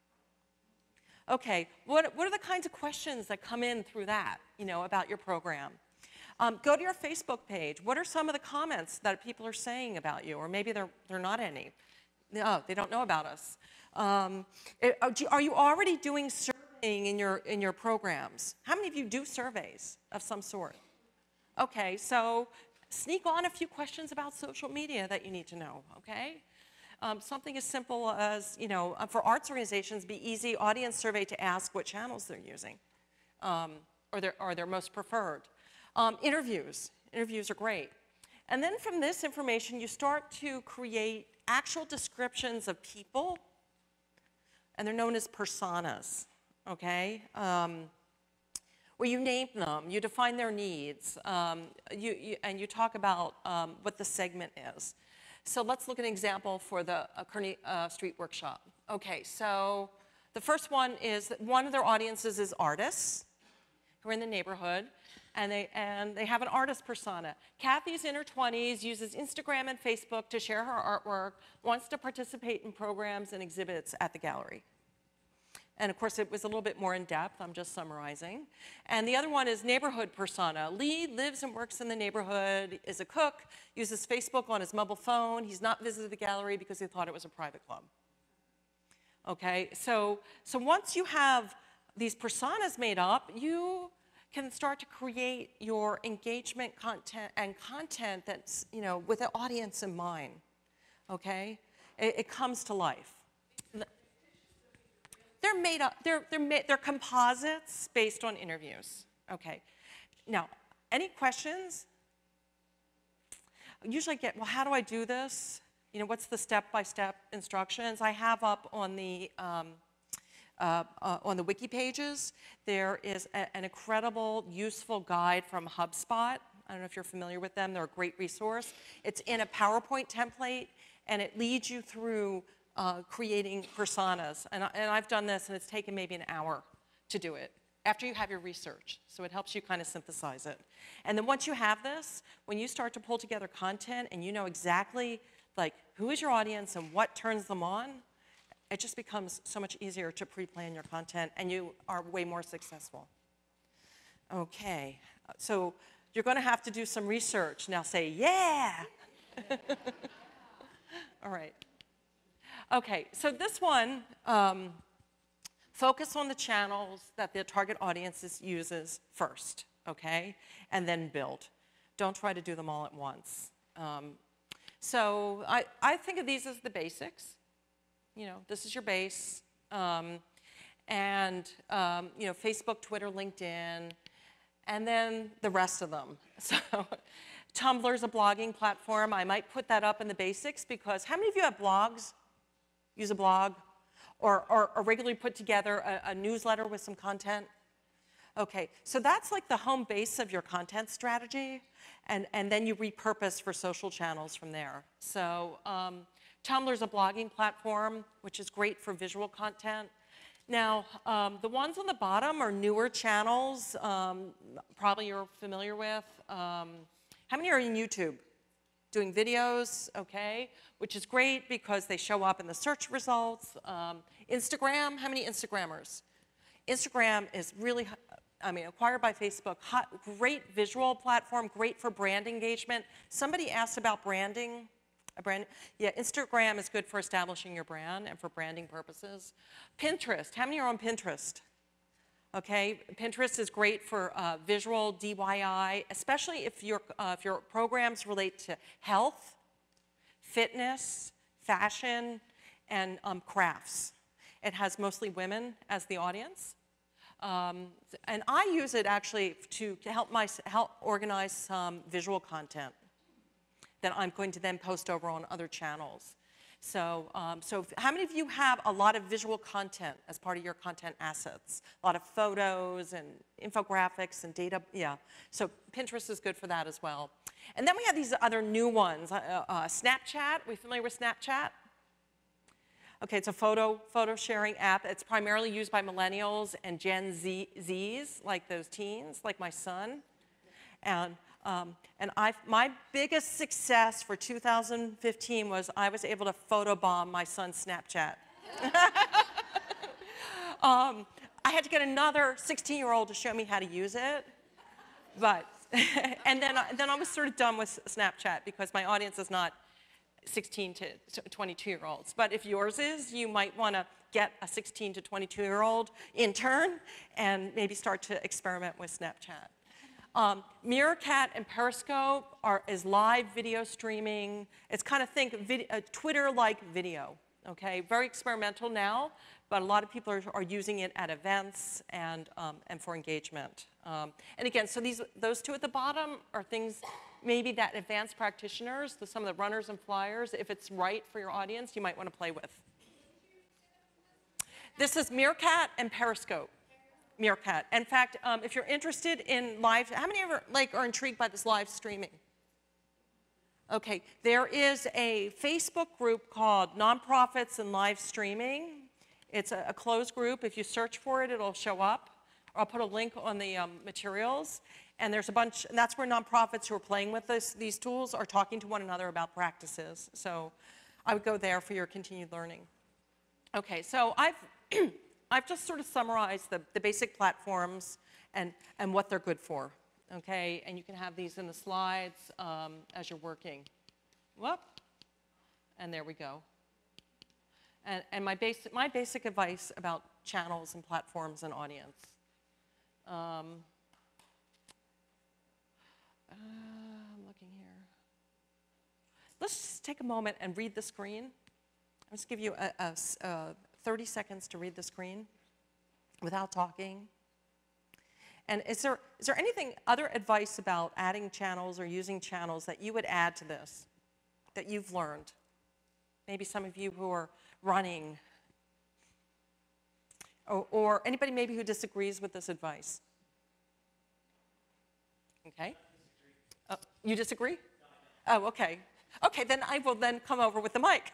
Okay, what are the kinds of questions that come in through that, about your program? Go to your Facebook page. What are some of the comments that people are saying about you? Or maybe they're not any. No, they don't know about us. Are you already doing surveying in your programs? How many of you do surveys of some sort? Okay, so sneak on a few questions about social media that you need to know, okay? Something as simple as, for arts organizations, be easy audience survey to ask what channels they're using, or their most preferred. Interviews are great. And then from this information, you start to create actual descriptions of people, and they're known as personas, okay? Where you name them, you define their needs, and you talk about what the segment is. So let's look at an example for the Kearney Street Workshop. Okay, so the first one is that one of their audiences is artists who are in the neighborhood, and they have an artist persona. Kathy's in her 20s, uses Instagram and Facebook to share her artwork, wants to participate in programs and exhibits at the gallery. And of course, it was a little bit more in depth. I'm just summarizing. And the other one is neighborhood persona. Lee lives and works in the neighborhood, is a cook, uses Facebook on his mobile phone. He's not visited the gallery because he thought it was a private club. Okay, so once you have these personas made up, you can start to create your engagement content that's, with the audience in mind. Okay, it comes to life. They're made up, they're composites based on interviews. Okay, now, any questions? I usually get, well, how do I do this? What's the step-by-step instructions? I have up on the wiki pages, there is an incredible, useful guide from HubSpot. I don't know if you're familiar with them. They're a great resource. It's in a PowerPoint template, and it leads you through creating personas. And I've done this, and it's taken maybe an hour to do it after you have your research. So it helps you kind of synthesize it. And then once you have this, when you start to pull together content and you know exactly like who is your audience and what turns them on, it just becomes so much easier to pre-plan your content, and you are way more successful. Okay, so you're going to have to do some research. Now say, yeah! All right. Okay, so this one, focus on the channels that the target audience uses first, okay? And then build. Don't try to do them all at once. So I think of these as the basics. This is your base. Facebook, Twitter, LinkedIn, and then the rest of them. So Tumblr's a blogging platform. I might put that up in the basics because how many of you have blogs? Use a blog? Or regularly put together a newsletter with some content? Okay, so that's like the home base of your content strategy, and then you repurpose for social channels from there. So Tumblr's a blogging platform, which is great for visual content. Now, the ones on the bottom are newer channels, probably you're familiar with. How many are in YouTube? Doing videos, okay, which is great because they show up in the search results. Instagram, how many Instagrammers? Instagram is really, acquired by Facebook, great visual platform, great for brand engagement. Somebody asked about branding. Yeah, Instagram is good for establishing your brand and for branding purposes. Pinterest, how many are on Pinterest? Okay, Pinterest is great for visual DIY, especially if your programs relate to health, fitness, fashion, and crafts. It has mostly women as the audience. And I use it actually to help organize some visual content that I'm going to then post over on other channels. So, how many of you have a lot of visual content as part of your content assets? A lot of photos and infographics and data, yeah. So Pinterest is good for that as well. And then we have these other new ones. Snapchat, we familiar with Snapchat? Okay, it's a photo sharing app. It's primarily used by millennials and Gen Zs, like those teens, like my son. And my biggest success for 2015 was I was able to photobomb my son's Snapchat. I had to get another 16-year-old to show me how to use it, but and then I was sort of done with Snapchat because my audience is not 16 to 22-year-olds. But if yours is, you might want to get a 16 to 22-year-old intern and maybe start to experiment with Snapchat. Meerkat and Periscope is live video streaming. It's kind of Twitter-like video, okay? Very experimental now, but a lot of people are using it at events and for engagement. And again, so those two at the bottom are things maybe that advanced practitioners, some of the runners and flyers, if it's right for your audience, you might want to play with. This is Meerkat and Periscope. Meerkat. In fact, if you're interested in live, how many ever are intrigued by this live streaming? Okay, there is a Facebook group called Nonprofits and Live Streaming. It's a closed group. If you search for it, it'll show up. I'll put a link on the materials. And there's a bunch, and that's where nonprofits who are playing with these tools are talking to one another about practices. So I would go there for your continued learning. Okay, so I've just sort of summarized the basic platforms and what they're good for, okay? And you can have these in the slides as you're working. Whoop, and there we go. And my basic advice about channels and platforms and audience. I'm looking here. Let's just take a moment and read the screen. I'll just give you 30 seconds to read the screen without talking. And is there anything, other advice about adding channels or using channels that you would add to this, that you've learned? Maybe some of you who are running, or anybody maybe who disagrees with this advice. Okay. You disagree? Oh, okay. Okay, then I will then come over with the mic.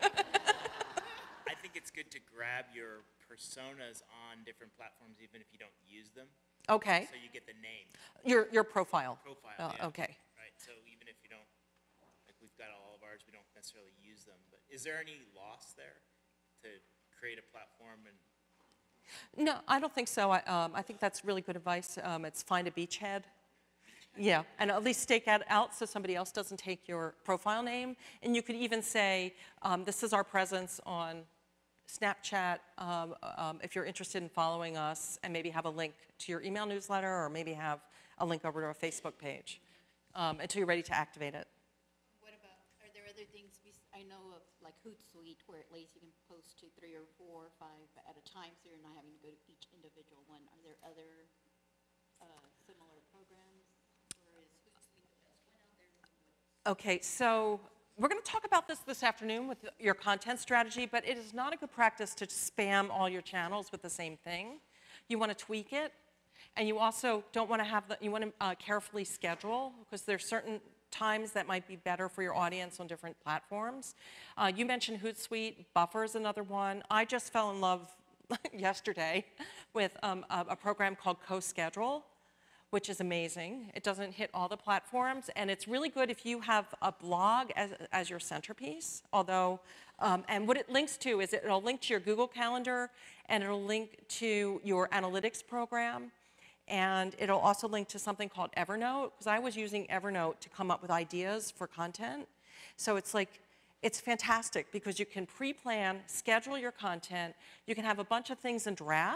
I think it's good to grab your personas on different platforms even if you don't use them. Okay. So you get the name. Your profile. Profile, yeah. Okay. Right, so even if you don't, like we've got all of ours, we don't necessarily use them. But is there any loss there to create a platform? And No, I don't think so. I think that's really good advice. It's find a beachhead. Yeah, and at least stake that out so somebody else doesn't take your profile name. And you could even say, this is our presence on Snapchat, if you're interested in following us, and maybe have a link to your email newsletter, or maybe have a link over to a Facebook page until you're ready to activate it. What about, are there other things, I know of like Hootsuite, where at least you can post to 3 or 4 or 5 at a time, so you're not having to go to each individual one. Are there other similar programs, or is Hootsuite the best one out there? Okay, so we're going to talk about this afternoon with your content strategy, but it is not a good practice to spam all your channels with the same thing. You want to tweak it, and you also don't want to have you want to carefully schedule, because there's certain times that might be better for your audience on different platforms. You mentioned Hootsuite. Buffer is another one. I just fell in love yesterday with a program called CoSchedule, which is amazing. It doesn't hit all the platforms, and it's really good if you have a blog as your centerpiece, although, and what it links to is it'll link to your Google Calendar, and it'll link to your analytics program, and it'll also link to something called Evernote, because I was using Evernote to come up with ideas for content. So it's fantastic because you can pre-plan, schedule your content, you can have a bunch of things in draft,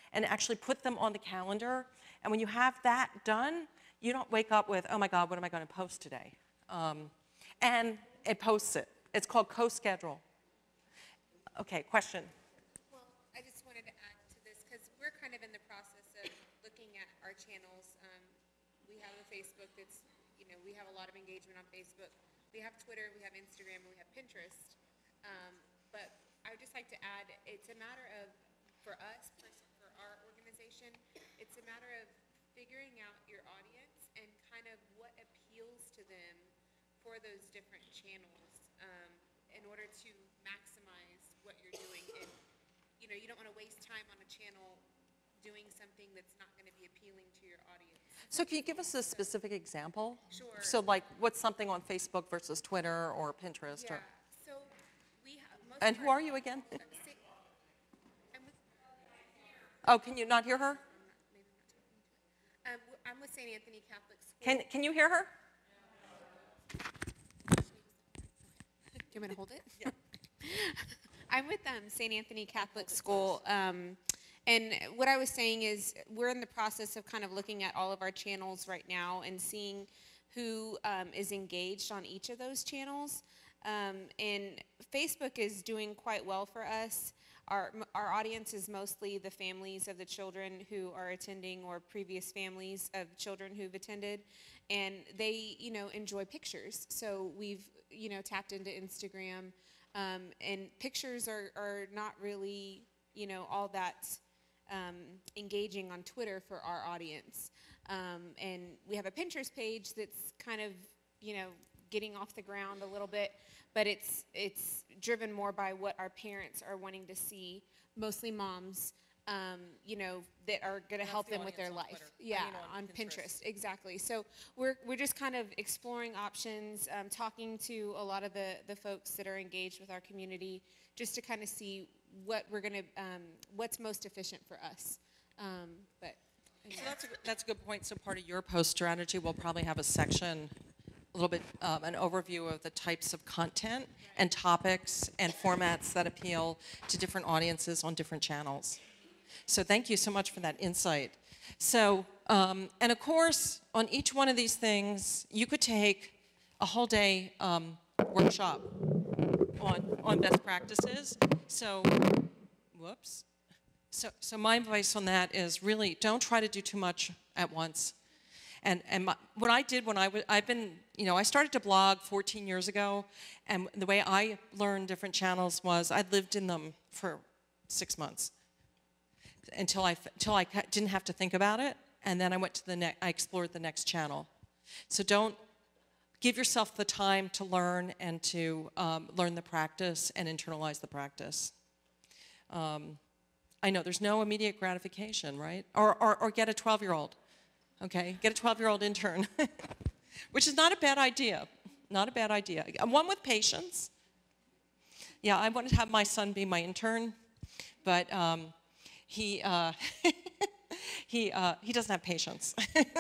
and actually put them on the calendar. And when you have that done, you don't wake up with, oh my God, what am I going to post today? And it posts it. It's called co-schedule. Okay, question. Well, I just wanted to add to this because we're kind of in the process of looking at our channels. We have a Facebook that's, we have a lot of engagement on Facebook. We have Twitter, we have Instagram, and we have Pinterest. But I would just like to add, it's a matter of, for us, for our organization, it's a matter of figuring out your audience and kind of what appeals to them for those different channels in order to maximize what you're doing. And, you don't want to waste time on a channel doing something that's not going to be appealing to your audience. So can you give us a specific example? Sure. So like, what's something on Facebook versus Twitter or Pinterest? Yeah. Or, So we have most and of who our- are you again? I'm with, Oh, can you not hear her? I'm with St. Anthony Catholic School. Can you hear her? Do you want me to hold it? Yeah. I'm with St. Anthony Catholic School, and what I was saying is we're in the process of kind of looking at all of our channels right now and seeing who is engaged on each of those channels. And Facebook is doing quite well for us. Our audience is mostly the families of the children who are attending or previous families of children who've attended, and they, enjoy pictures. So we've, tapped into Instagram, and pictures are not really, all that engaging on Twitter for our audience. And we have a Pinterest page that's kind of, getting off the ground a little bit, but it's driven more by what our parents are wanting to see, mostly moms, that are going to help the them with their audience on life. Twitter. Yeah, On on Pinterest. Pinterest, exactly. So we're just kind of exploring options, talking to a lot of the folks that are engaged with our community, just to kind of see what we're going to, what's most efficient for us. But So that's a good point. So part of your post strategy will probably have a section, a little bit, an overview of the types of content and topics and formats that appeal to different audiences on different channels. So thank you so much for that insight. So, and of course, on each one of these things, you could take a whole day workshop on best practices. So, whoops. So my advice on that is really don't try to do too much at once. And what I did when I started to blog 14 years ago, and the way I learned different channels was I lived in them for 6 months until I didn't have to think about it, and then I went to I explored the next channel. So don't give yourself the time to learn and to learn the practice and internalize the practice. I know there's no immediate gratification, right? Or get a 12-year-old. Okay, get a 12-year-old intern, which is not a bad idea. Not a bad idea. One with patience. Yeah, I wanted to have my son be my intern, but he doesn't have patience.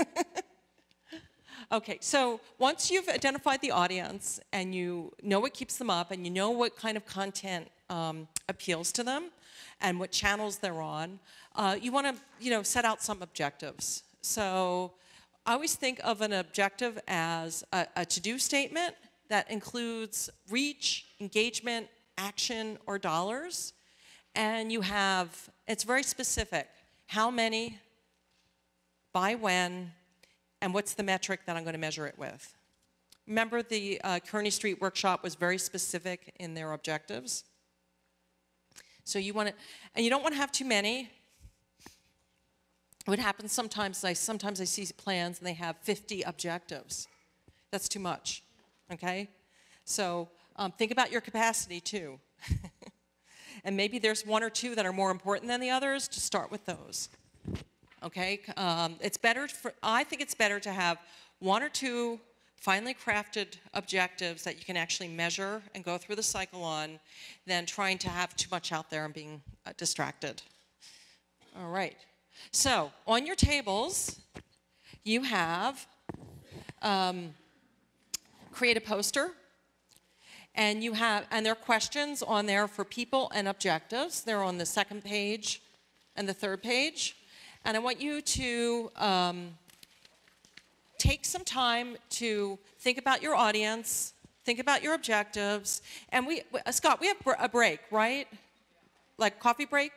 Okay, so once you've identified the audience and you know what keeps them up and you know what kind of content appeals to them and what channels they're on, you want to set out some objectives. So I always think of an objective as a to-do statement that includes reach, engagement, action, or dollars. And it's very specific. How many, by when, and what's the metric that I'm going to measure it with. Remember the Kearney Street workshop was very specific in their objectives. So you want to, and you don't want to have too many. What happens sometimes I see plans and they have 50 objectives. That's too much, okay? So think about your capacity too. And maybe there's one or two that are more important than the others, to start with those, okay? I think it's better to have one or two finely crafted objectives that you can actually measure and go through the cycle on than trying to have too much out there and being distracted. All right. So on your tables, you have create a poster, and there are questions on there for people and objectives. They're on the second page and the third page. And I want you to take some time to think about your audience, think about your objectives. And Scott, we have a break, right? Like coffee break?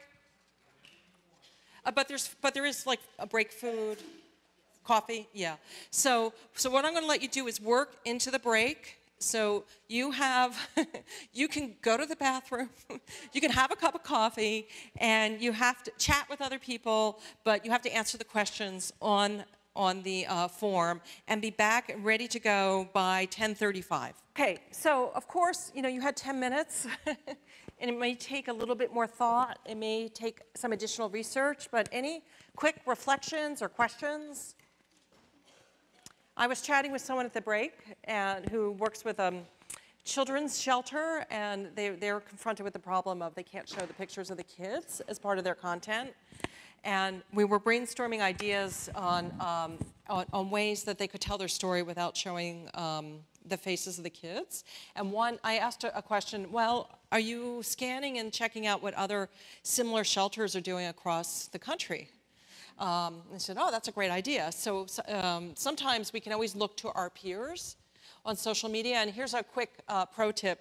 But there is like a break, food, coffee, yeah. So what I'm going to let you do is work into the break. So you can go to the bathroom, you can have a cup of coffee, and you have to chat with other people, but you have to answer the questions on the form and be back and ready to go by 10:35. Okay, so of course, you had 10 minutes. And it may take a little bit more thought. It may take some additional research, but any quick reflections or questions? I was chatting with someone at the break who works with a children's shelter, and they're confronted with the problem of they can't show the pictures of the kids as part of their content. And we were brainstorming ideas on ways that they could tell their story without showing the faces of the kids. And I asked a question, well, are you scanning and checking out what other similar shelters are doing across the country? I said, oh, that's a great idea. So sometimes we can always look to our peers on social media. And here's a quick pro tip.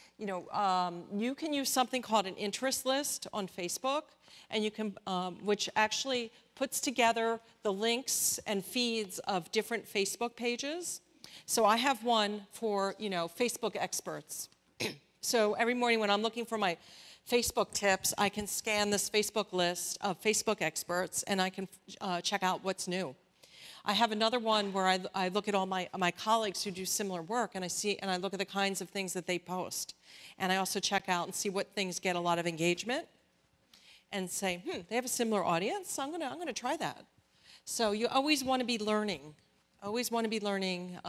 You can use something called an interest list on Facebook, and you can, which actually puts together the links and feeds of different Facebook pages. So I have one for, Facebook experts. So every morning when I'm looking for my Facebook tips, I can scan this Facebook list of Facebook experts, and I can check out what's new. I have another one where I look at all my colleagues who do similar work, and I look at the kinds of things that they post. And I also check out and see what things get a lot of engagement and say, they have a similar audience, I'm gonna try that. So you always want to be learning. Always want to be learning.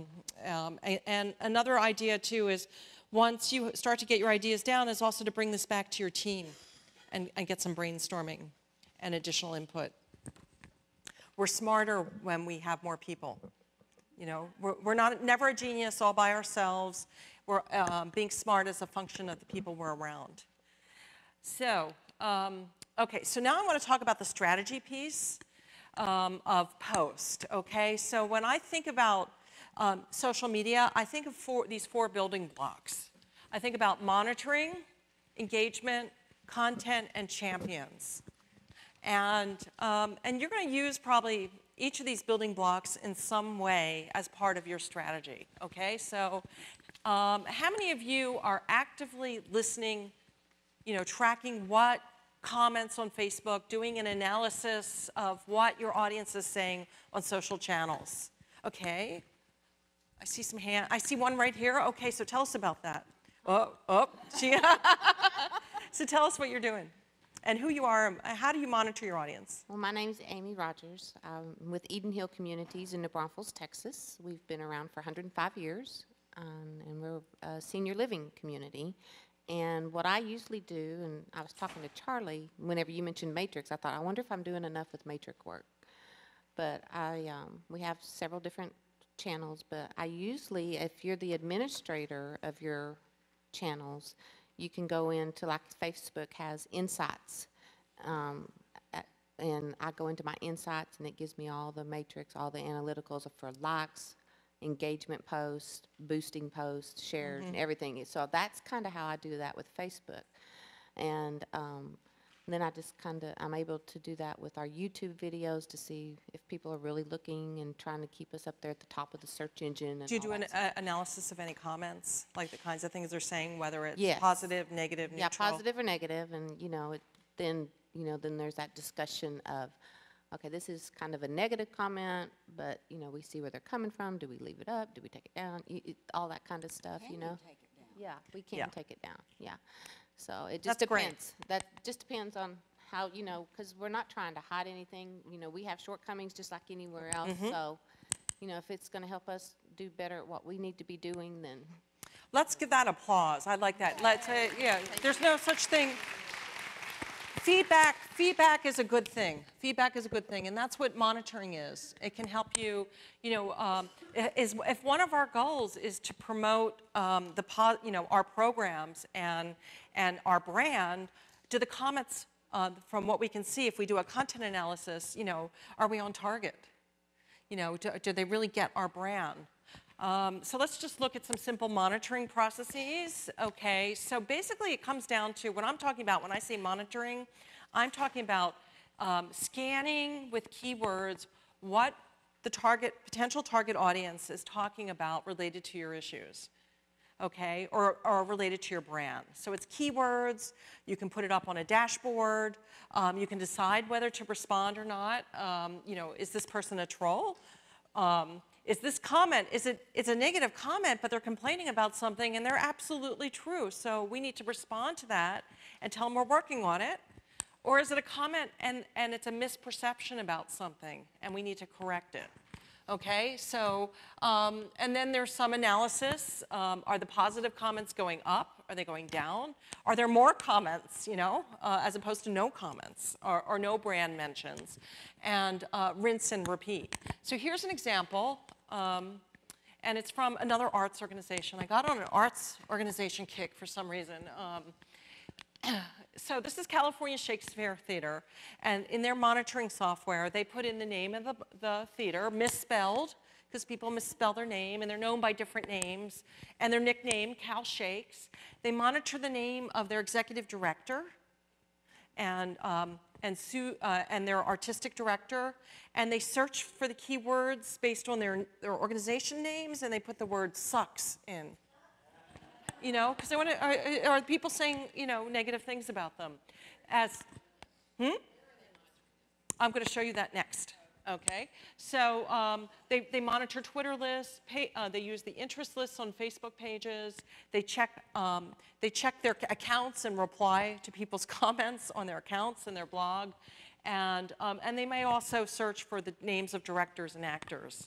And another idea too is once you start to get your ideas down is also to bring this back to your team and get some brainstorming and additional input. We're smarter when we have more people. We're never a genius all by ourselves. We're being smart is a function of the people we're around. So, okay, so now I want to talk about the strategy piece of post, okay? So when I think about social media, I think of these four building blocks. I think about monitoring, engagement, content, and champions. And you're going to use probably each of these building blocks in some way as part of your strategy, okay? So how many of you are actively listening, tracking what comments on Facebook, doing an analysis of what your audience is saying on social channels? Okay, I see some hands. I see one right here. Okay, so tell us about that. So tell us what you're doing and who you are. How do you monitor your audience? Well, my name's Amy Rogers. I'm with Eden Hill Communities in New Braunfels, Texas. We've been around for 105 years, and we're a senior living community. And what I usually do, and I was talking to Charlie, whenever you mentioned Matrix, I thought, I wonder if I'm doing enough with Matrix work. But we have several different channels, but I usually, if you're the administrator of your channels, you can go into, like Facebook has insights, and I go into my insights, and it gives me all the matrix, all the analyticals for likes, engagement posts, boosting posts, shares, and everything. So that's kind of how I do that with Facebook. And then I just I'm able to do that with our YouTube videos to see if people are really looking and trying to keep us up there at the top of the search engine. And do you do an analysis of any comments, like the kinds of things they're saying, whether it's yes. positive, negative, neutral? Yeah, positive or negative, and then there's that discussion of, okay, this is kind of a negative comment, but we see where they're coming from. Do we leave it up? Do we take it down? All that kind of stuff, Can you take it down? Yeah, we can take it down. Yeah. So it just depends. That just depends on how, because we're not trying to hide anything. We have shortcomings just like anywhere else. So, if it's going to help us do better at what we need to be doing, then. Let's give that applause. I like that. There's no such thing. Feedback is a good thing. Feedback is a good thing, and that's what monitoring is. It can help you, if one of our goals is to promote our programs and our brand, do the comments from what we can see, if we do a content analysis, you know, are we on target? You know, do they really get our brand? So let's just look at some simple monitoring processes. Okay, so basically it comes down to what I'm talking about when I say monitoring. I'm talking about scanning with keywords what the potential target audience is talking about related to your issues, okay, or related to your brand. So it's keywords. You can put it up on a dashboard. You can decide whether to respond or not. You know, is this person a troll? Is this comment, it's a negative comment, but they're complaining about something and they're absolutely true. So we need to respond to that and tell them we're working on it. Or is it a comment and it's a misperception about something and we need to correct it? Okay, so, and then there's some analysis. Are the positive comments going up? Are they going down? Are there more comments, you know, as opposed to no comments or no brand mentions? And rinse and repeat. So here's an example, and it's from another arts organization. I got on an arts organization kick for some reason. So this is California Shakespeare Theater, and in their monitoring software, they put in the name of the theater, misspelled, because people misspell their name, and they're known by different names, and their nickname, Cal Shakes. They monitor the name of their executive director and their artistic director, and they search for the keywords based on their organization names, and they put the word sucks in. You know, because they want to, are people saying, you know, negative things about them? I'm going to show you that next. Okay, so they monitor Twitter lists. They use the interest lists on Facebook pages. They check their accounts and reply to people's comments on their accounts and their blog, and they may also search for the names of directors and actors.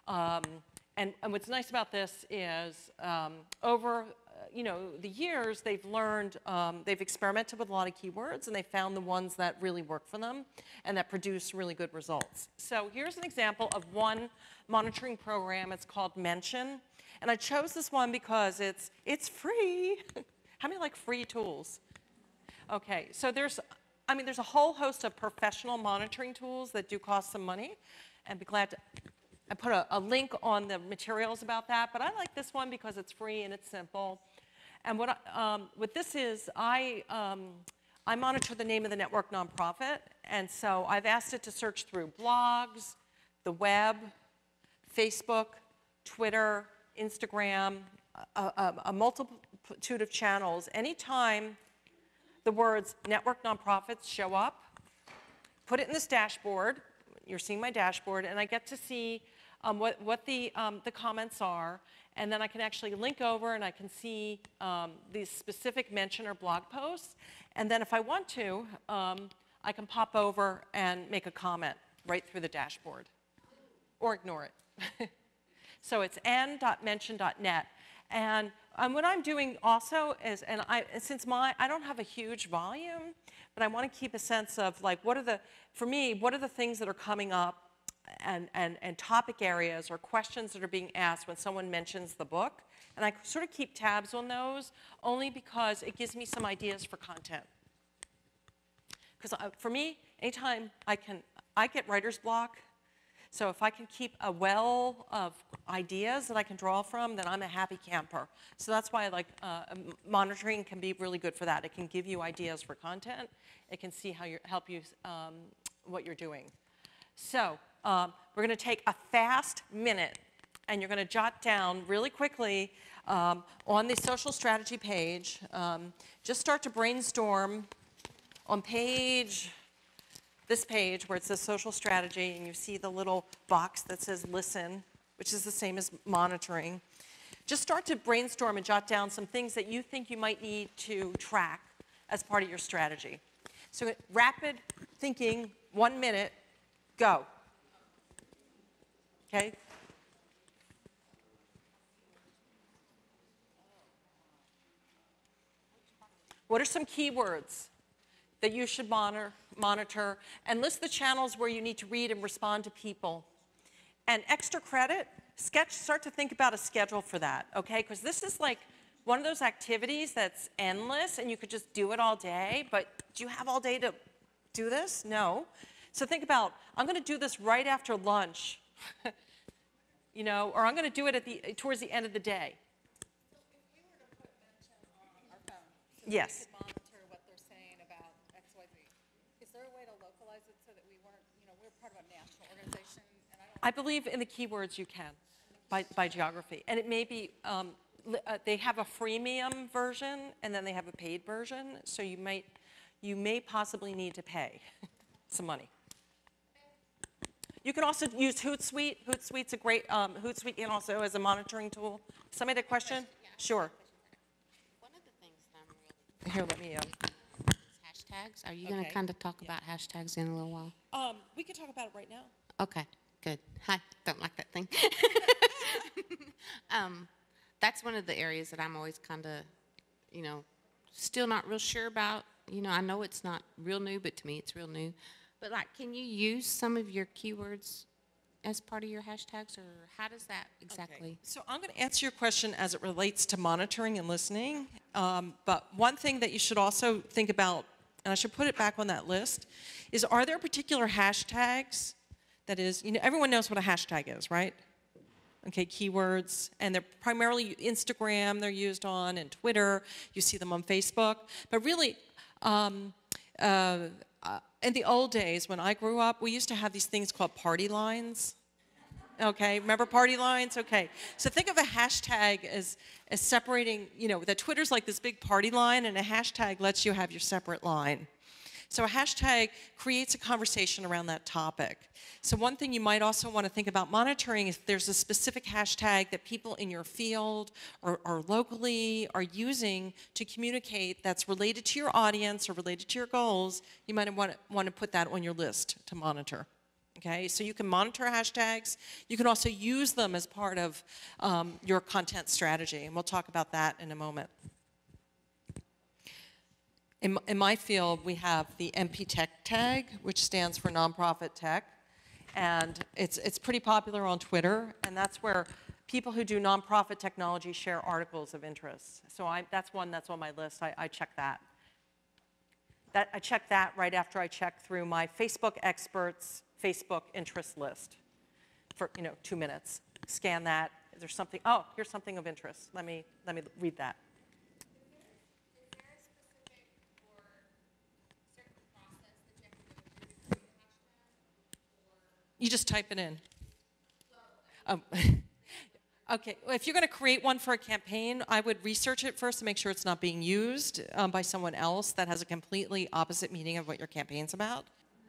And what's nice about this is over you know, the years, they've learned, they've experimented with a lot of keywords, and they found the ones that really work for them and that produce really good results. So here's an example of one monitoring program. It's called Mention. And I chose this one because it's free. How many like free tools? Okay, so there's a whole host of professional monitoring tools that do cost some money, and be glad to, I put a link on the materials about that, but I like this one because it's free and it's simple. And what this is, I monitor the name of the network nonprofit, and so I've asked it to search through blogs, the web, Facebook, Twitter, Instagram, a multitude of channels. Anytime the words network nonprofits show up, put it in this dashboard. You're seeing my dashboard, and I get to see what the comments are, and then I can actually link over and I can see these specific mention or blog posts, and then if I want to, I can pop over and make a comment right through the dashboard, or ignore it. So it's n.mention.net, and what I'm doing also is, since I don't have a huge volume, but I want to keep a sense of like for me, what are the things that are coming up and topic areas or questions that are being asked when someone mentions the book. And I sort of keep tabs on those only because it gives me some ideas for content. Because for me, anytime I get writer's block. So if I can keep a well of ideas that I can draw from, then I'm a happy camper. So that's why I like monitoring can be really good for that. It can give you ideas for content. It can see how help you what you're doing. So we're going to take a fast minute, and you're going to jot down really quickly on the social strategy page. Just start to brainstorm on this page where it says social strategy, and you see the little box that says listen, which is the same as monitoring. Just start to brainstorm and jot down some things that you think you might need to track as part of your strategy. So rapid thinking, 1 minute, go. Okay? What are some keywords that you should monitor? And list the channels where you need to read and respond to people. And extra credit, start to think about a schedule for that, okay? Because this is like one of those activities that's endless and you could just do it all day, but do you have all day to do this? No. So think about, I'm going to do this right after lunch, you know, or I'm going to do it towards the end of the day. Yes. Monitor what they're saying about XYZ. Is there a way to localize it so that we weren't, you know, we're part of a national organization, and I believe in the keywords you can by geography. And it may be, they have a freemium version and then they have a paid version. So you may possibly need to pay some money. You can also use Hootsuite. Hootsuite's a great, Hootsuite can also as a monitoring tool. Somebody had a question? Sure. One of the things that I'm really Here, let me, hashtags. Are you going to Okay. kind of talk about hashtags in a little while? we can talk about it right now. Okay, good. Hi, don't like that thing. That's one of the areas that I'm always kind of, you know, still not real sure about. You know, I know it's not real new, but to me it's real new. But like, can you use some of your keywords as part of your hashtags, or how does that exactly? Okay. So I'm going to answer your question as it relates to monitoring and listening. But one thing that you should also think about, and I should put it back on that list, is are there particular hashtags that is, you know, everyone knows what a hashtag is, right? Okay, keywords, and they're primarily Instagram they're used on, and Twitter, you see them on Facebook. But really, in the old days when I grew up, we used to have these things called party lines. Okay, remember party lines? Okay, so think of a hashtag as separating, you know, that Twitter's like this big party line, and a hashtag lets you have your separate line. So a hashtag creates a conversation around that topic. So one thing you might also want to think about monitoring is if there's a specific hashtag that people in your field or locally are using to communicate that's related to your audience or related to your goals, you might want to put that on your list to monitor. Okay, so you can monitor hashtags. You can also use them as part of your content strategy, and we'll talk about that in a moment. In my field, we have the MP Tech tag, which stands for nonprofit tech, and it's pretty popular on Twitter, and that's where people who do nonprofit technology share articles of interest. So that's one that's on my list. I check that. I check that right after I check through my Facebook experts Facebook interest list for 2 minutes. Scan that. Is there something? Oh, here's something of interest. Let me read that. You just type it in. Okay, well, if you're going to create one for a campaign, I would research it first to make sure it's not being used by someone else that has a completely opposite meaning of what your campaign's about.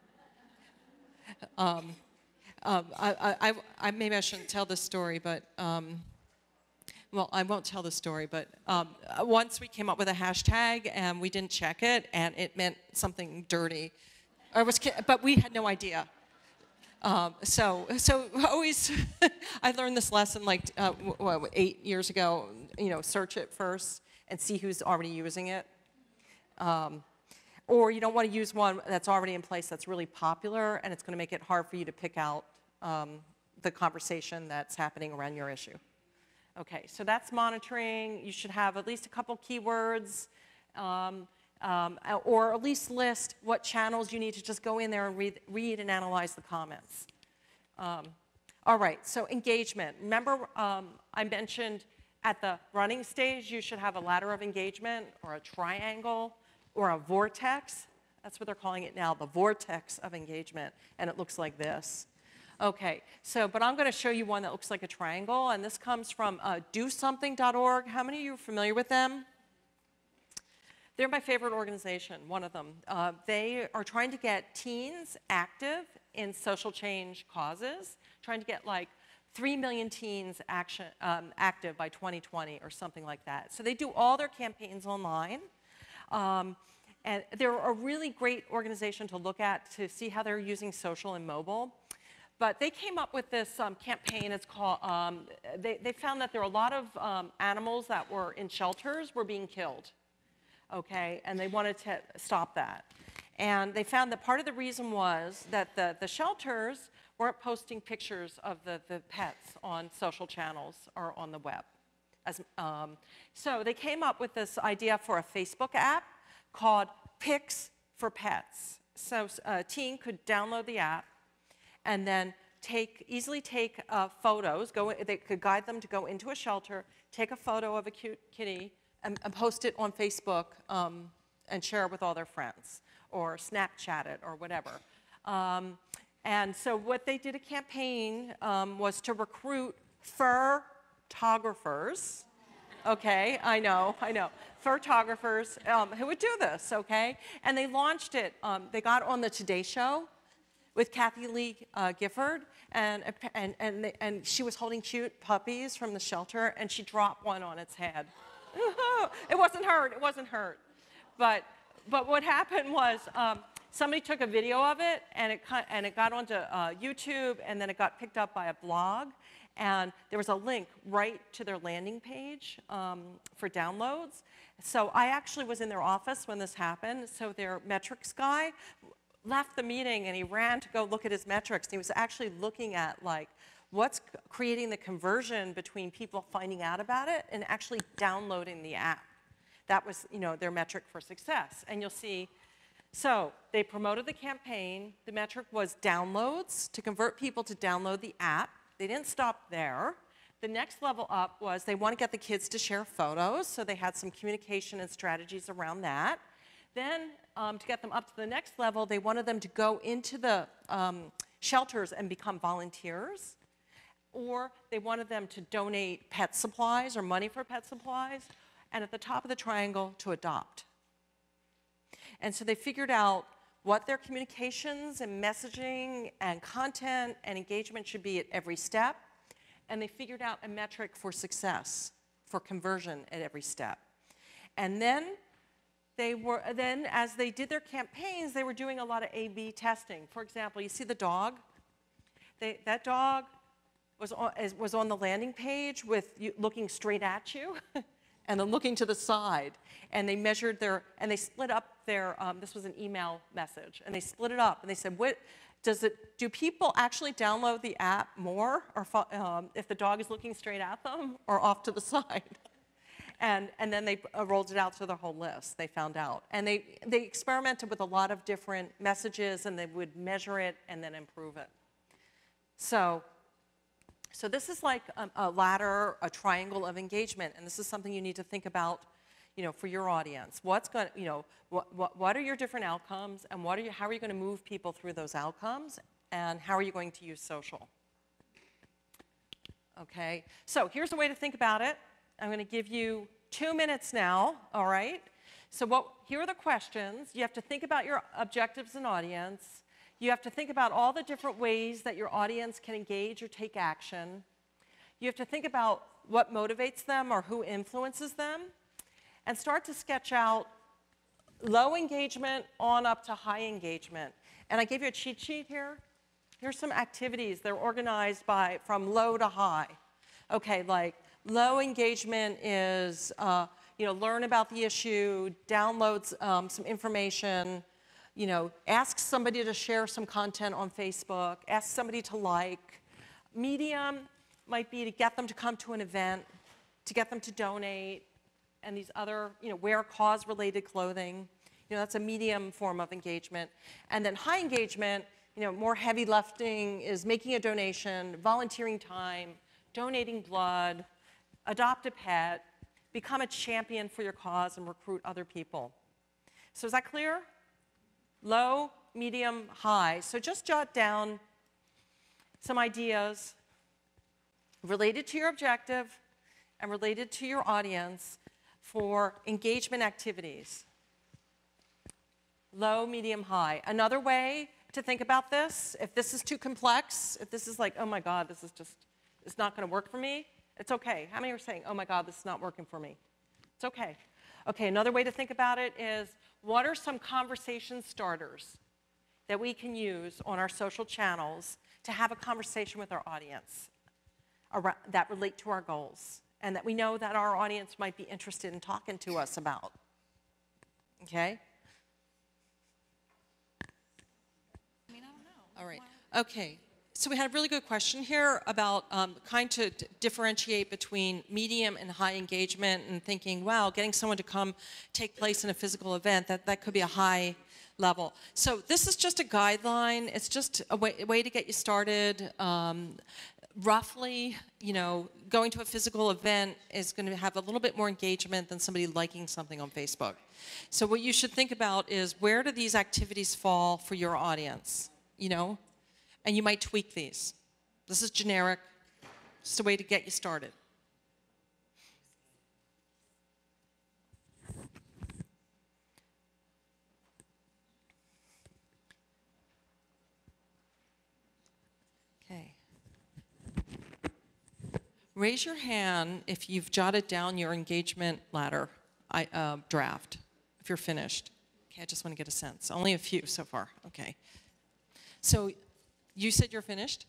Maybe I shouldn't tell this story, but, well, I won't tell the story, but once we came up with a hashtag and we didn't check it, and it meant something dirty, but we had no idea. So always, I learned this lesson like 8 years ago. Search it first and see who's already using it. Or you don't want to use one that's already in place that's really popular, and it's going to make it hard for you to pick out the conversation that's happening around your issue. Okay, so that's monitoring. You should have at least a couple keywords. Or at least list what channels you need to just go in there and read and analyze the comments. All right, so engagement. Remember I mentioned at the running stage you should have a ladder of engagement or a triangle or a vortex. That's what they're calling it now, the vortex of engagement, and it looks like this. Okay, but I'm going to show you one that looks like a triangle, and this comes from dosomething.org. How many of you are familiar with them? They're my favorite organization, one of them. They are trying to get teens active in social change causes, trying to get like 3 million teens active by 2020 or something like that. So they do all their campaigns online. And they're a really great organization to look at to see how they're using social and mobile. But they came up with this campaign. It's called, they found that there are a lot of animals that were in shelters were being killed. Okay, and they wanted to stop that. And they found that part of the reason was that the shelters weren't posting pictures of the pets on social channels or on the web. So they came up with this idea for a Facebook app called Pics for Pets. So a teen could download the app and then easily take photos. They could guide them to go into a shelter, take a photo of a cute kitty, and post it on Facebook and share it with all their friends, or Snapchat it, or whatever. And so what they did a campaign was to recruit fur-tographers. Okay, I know. Photographers who would do this, okay? And they launched it. They got on the Today Show with Kathy Lee Gifford, and she was holding cute puppies from the shelter, and she dropped one on its head. It wasn't hurt. But what happened was somebody took a video of it, and it got onto YouTube, and then it got picked up by a blog. And there was a link right to their landing page for downloads. So I actually was in their office when this happened. So their metrics guy left the meeting and he ran to go look at his metrics. He was actually looking at like what's creating the conversion between people finding out about it and actually downloading the app. That was, their metric for success. And you'll see, so they promoted the campaign. The metric was downloads, to convert people to download the app. They didn't stop there. The next level up was they want to get the kids to share photos, so they had some communication and strategies around that. Then, to get them up to the next level, they wanted them to go into the shelters and become volunteers, or they wanted them to donate pet supplies or money for pet supplies, and at the top of the triangle, to adopt. And so they figured out what their communications and messaging and content and engagement should be at every step, and they figured out a metric for success, for conversion at every step. And then as they did their campaigns, they were doing a lot of A/B testing. For example, you see the dog? That dog was on the landing page with you looking straight at you and then looking to the side. And they measured and they split up this was an email message, and they split it up, and they said, do people actually download the app more or if the dog is looking straight at them or off to the side? And then they rolled it out to their whole list, they found out. And they experimented with a lot of different messages, and they would measure it and then improve it. So this is like a ladder, a triangle of engagement, and this is something you need to think about, for your audience. What are your different outcomes, and how are you going to move people through those outcomes, and how are you going to use social? Okay, so here's a way to think about it. I'm going to give you 2 minutes now, all right? So here are the questions. You have to think about your objectives and audience. You have to think about all the different ways that your audience can engage or take action. You have to think about what motivates them or who influences them, and start to sketch out low engagement on up to high engagement. And I gave you a cheat sheet here. Here's some activities. They're organized from low to high. Okay, like low engagement is, learn about the issue, download some information, ask somebody to share some content on Facebook, ask somebody to like. Medium might be to get them to come to an event, to get them to donate, and these other, wear cause-related clothing. That's a medium form of engagement. And then high engagement, more heavy lifting is making a donation, volunteering time, donating blood, adopt a pet, become a champion for your cause, and recruit other people. So is that clear? Low, medium, high. So just jot down some ideas related to your objective and related to your audience for engagement activities. Low, medium, high. Another way to think about this, if this is too complex, if this is like, oh my God, it's not going to work for me, it's okay. How many are saying, oh my God, this is not working for me? It's okay. Okay, another way to think about it is, what are some conversation starters that we can use on our social channels to have a conversation with our audience that relate to our goals and that we know that our audience might be interested in talking to us about? Okay? All right. Okay. So we had a really good question here about trying to differentiate between medium and high engagement, and thinking, wow, getting someone to come take place in a physical event, that could be a high level. So this is just a guideline. It's just a way to get you started. Roughly, you know, going to a physical event is going to have a little bit more engagement than somebody liking something on Facebook. So what you should think about is, where do these activities fall for your audience, you know? And you might tweak these. This is generic, just a way to get you started. Okay. Raise your hand if you've jotted down your engagement ladder draft, if you're finished. Okay, I just want to get a sense. Only a few so far. Okay. So you said you're finished?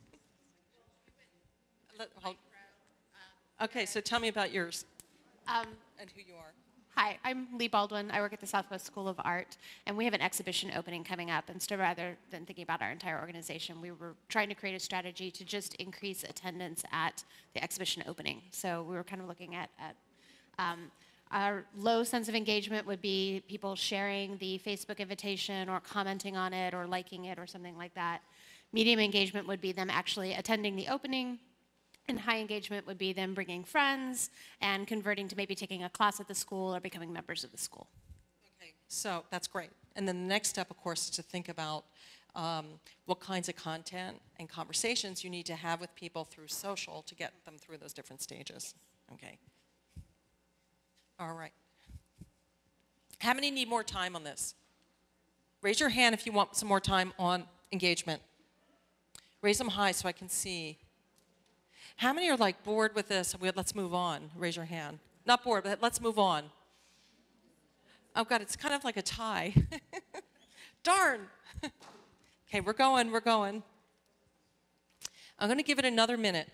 Okay, so tell me about yours and who you are. Hi, I'm Lee Baldwin. I work at the Southwest School of Art, and we have an exhibition opening coming up. And so rather than thinking about our entire organization, we were trying to create a strategy to just increase attendance at the exhibition opening. So we were kind of looking at our low sense of engagement would be people sharing the Facebook invitation or commenting on it or liking it or something like that. Medium engagement would be them actually attending the opening. And high engagement would be them bringing friends and converting to maybe taking a class at the school or becoming members of the school. Okay, so that's great. And then the next step, of course, is to think about what kinds of content and conversations you need to have with people through social to get them through those different stages. Okay. All right. How many need more time on this? Raise your hand if you want some more time on engagement. Raise them high so I can see. How many are like bored with this? Let's move on. Raise your hand. Not bored, but let's move on. Oh God, it's kind of like a tie. Darn. Okay, we're going, we're going. I'm going to give it another minute.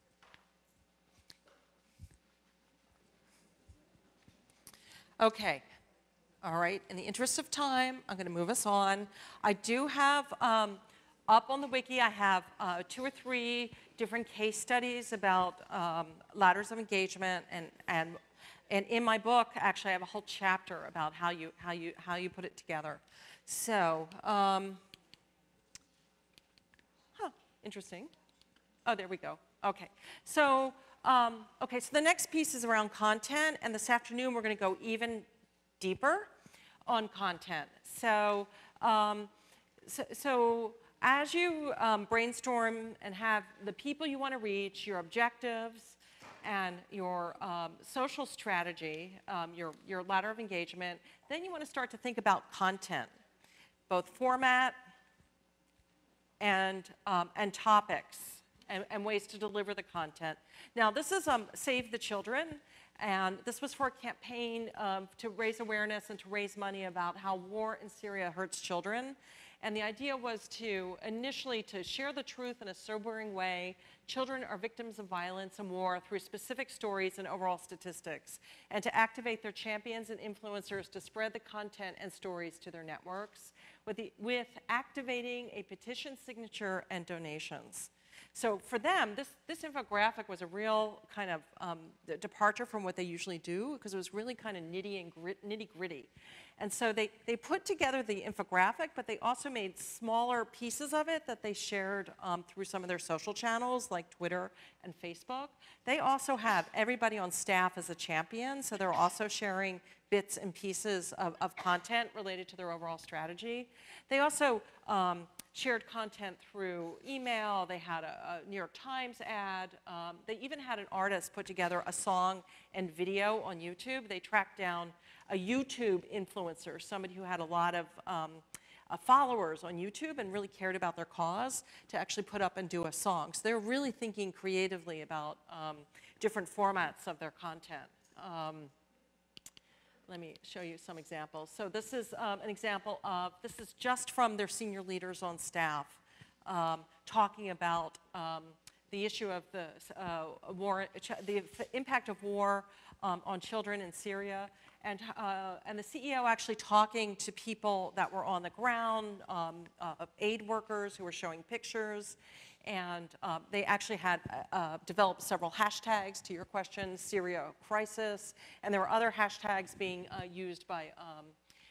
Okay. All right, in the interest of time, I'm going to move us on. I do have, up on the wiki, I have 2 or 3 different case studies about ladders of engagement, and in my book, actually, I have a whole chapter about how you put it together. So, interesting. Oh, there we go. Okay, so so the next piece is around content, and this afternoon we're going to go even deeper on content. So, as you brainstorm and have the people you want to reach, your objectives, and your social strategy, your ladder of engagement, then you want to start to think about content, both format and topics, and ways to deliver the content. Now, this is Save the Children, and this was for a campaign to raise awareness and to raise money about how war in Syria hurts children. And the idea was to initially to share the truth in a sobering way. Children are victims of violence and war through specific stories and overall statistics, and to activate their champions and influencers to spread the content and stories to their networks with activating a petition signature and donations. So for them, this infographic was a real kind of departure from what they usually do, because it was really kind of nitty-gritty. And so they put together the infographic, but they also made smaller pieces of it that they shared through some of their social channels, like Twitter and Facebook. They also have everybody on staff as a champion, so they're also sharing bits and pieces of content related to their overall strategy. They also shared content through email. They had a New York Times ad. They even had an artist put together a song and video on YouTube. They tracked down a YouTube influencer, somebody who had a lot of followers on YouTube and really cared about their cause, to actually put up and do a song. So they're really thinking creatively about different formats of their content. Let me show you some examples. So this is an example of, this is just from their senior leaders on staff, talking about the issue of the the impact of war on children in Syria, and the CEO actually talking to people that were on the ground, aid workers who were showing pictures. And they actually had developed several hashtags, to your question, Syria crisis, and there were other hashtags being used by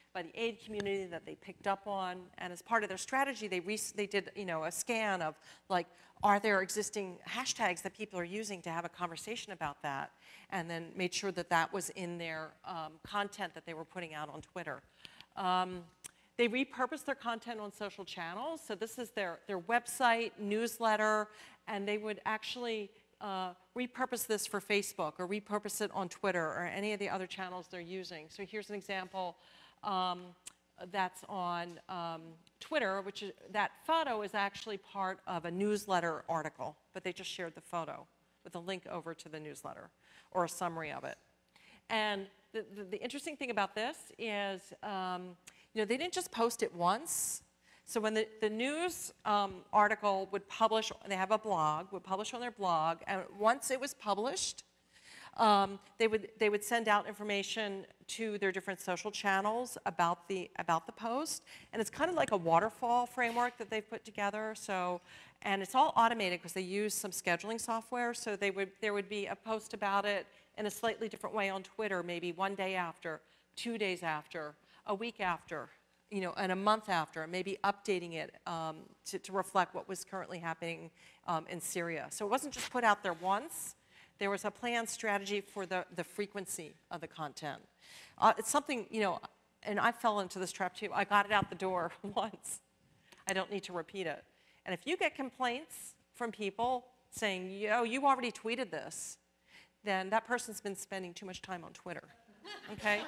by the aid community that they picked up on. And as part of their strategy, they did, you know, a scan of, like, are there existing hashtags that people are using to have a conversation about that? And then made sure that that was in their content that they were putting out on Twitter. They repurposed their content on social channels. So this is their website, newsletter, and they would actually repurpose this for Facebook or repurpose it on Twitter or any of the other channels they're using. So here's an example that's on Twitter, which is, that photo is actually part of a newsletter article, but they just shared the photo with a link over to the newsletter or a summary of it. And the interesting thing about this is, you know, they didn't just post it once. So when the news article would publish, they have a blog, would publish on their blog, and once it was published, they would send out information to their different social channels about the post, and it's kind of like a waterfall framework that they've put together. So, and it's all automated because they use some scheduling software. So there would be a post about it in a slightly different way on Twitter, maybe 1 day after, 2 days after, a week after, you know, and a month after, maybe updating it to reflect what was currently happening in Syria. So it wasn't just put out there once. There was a planned strategy for the frequency of the content. It's something, you know, and I fell into this trap too. I got it out the door once. I don't need to repeat it. And if you get complaints from people saying, yo, you already tweeted this, then that person's been spending too much time on Twitter, okay?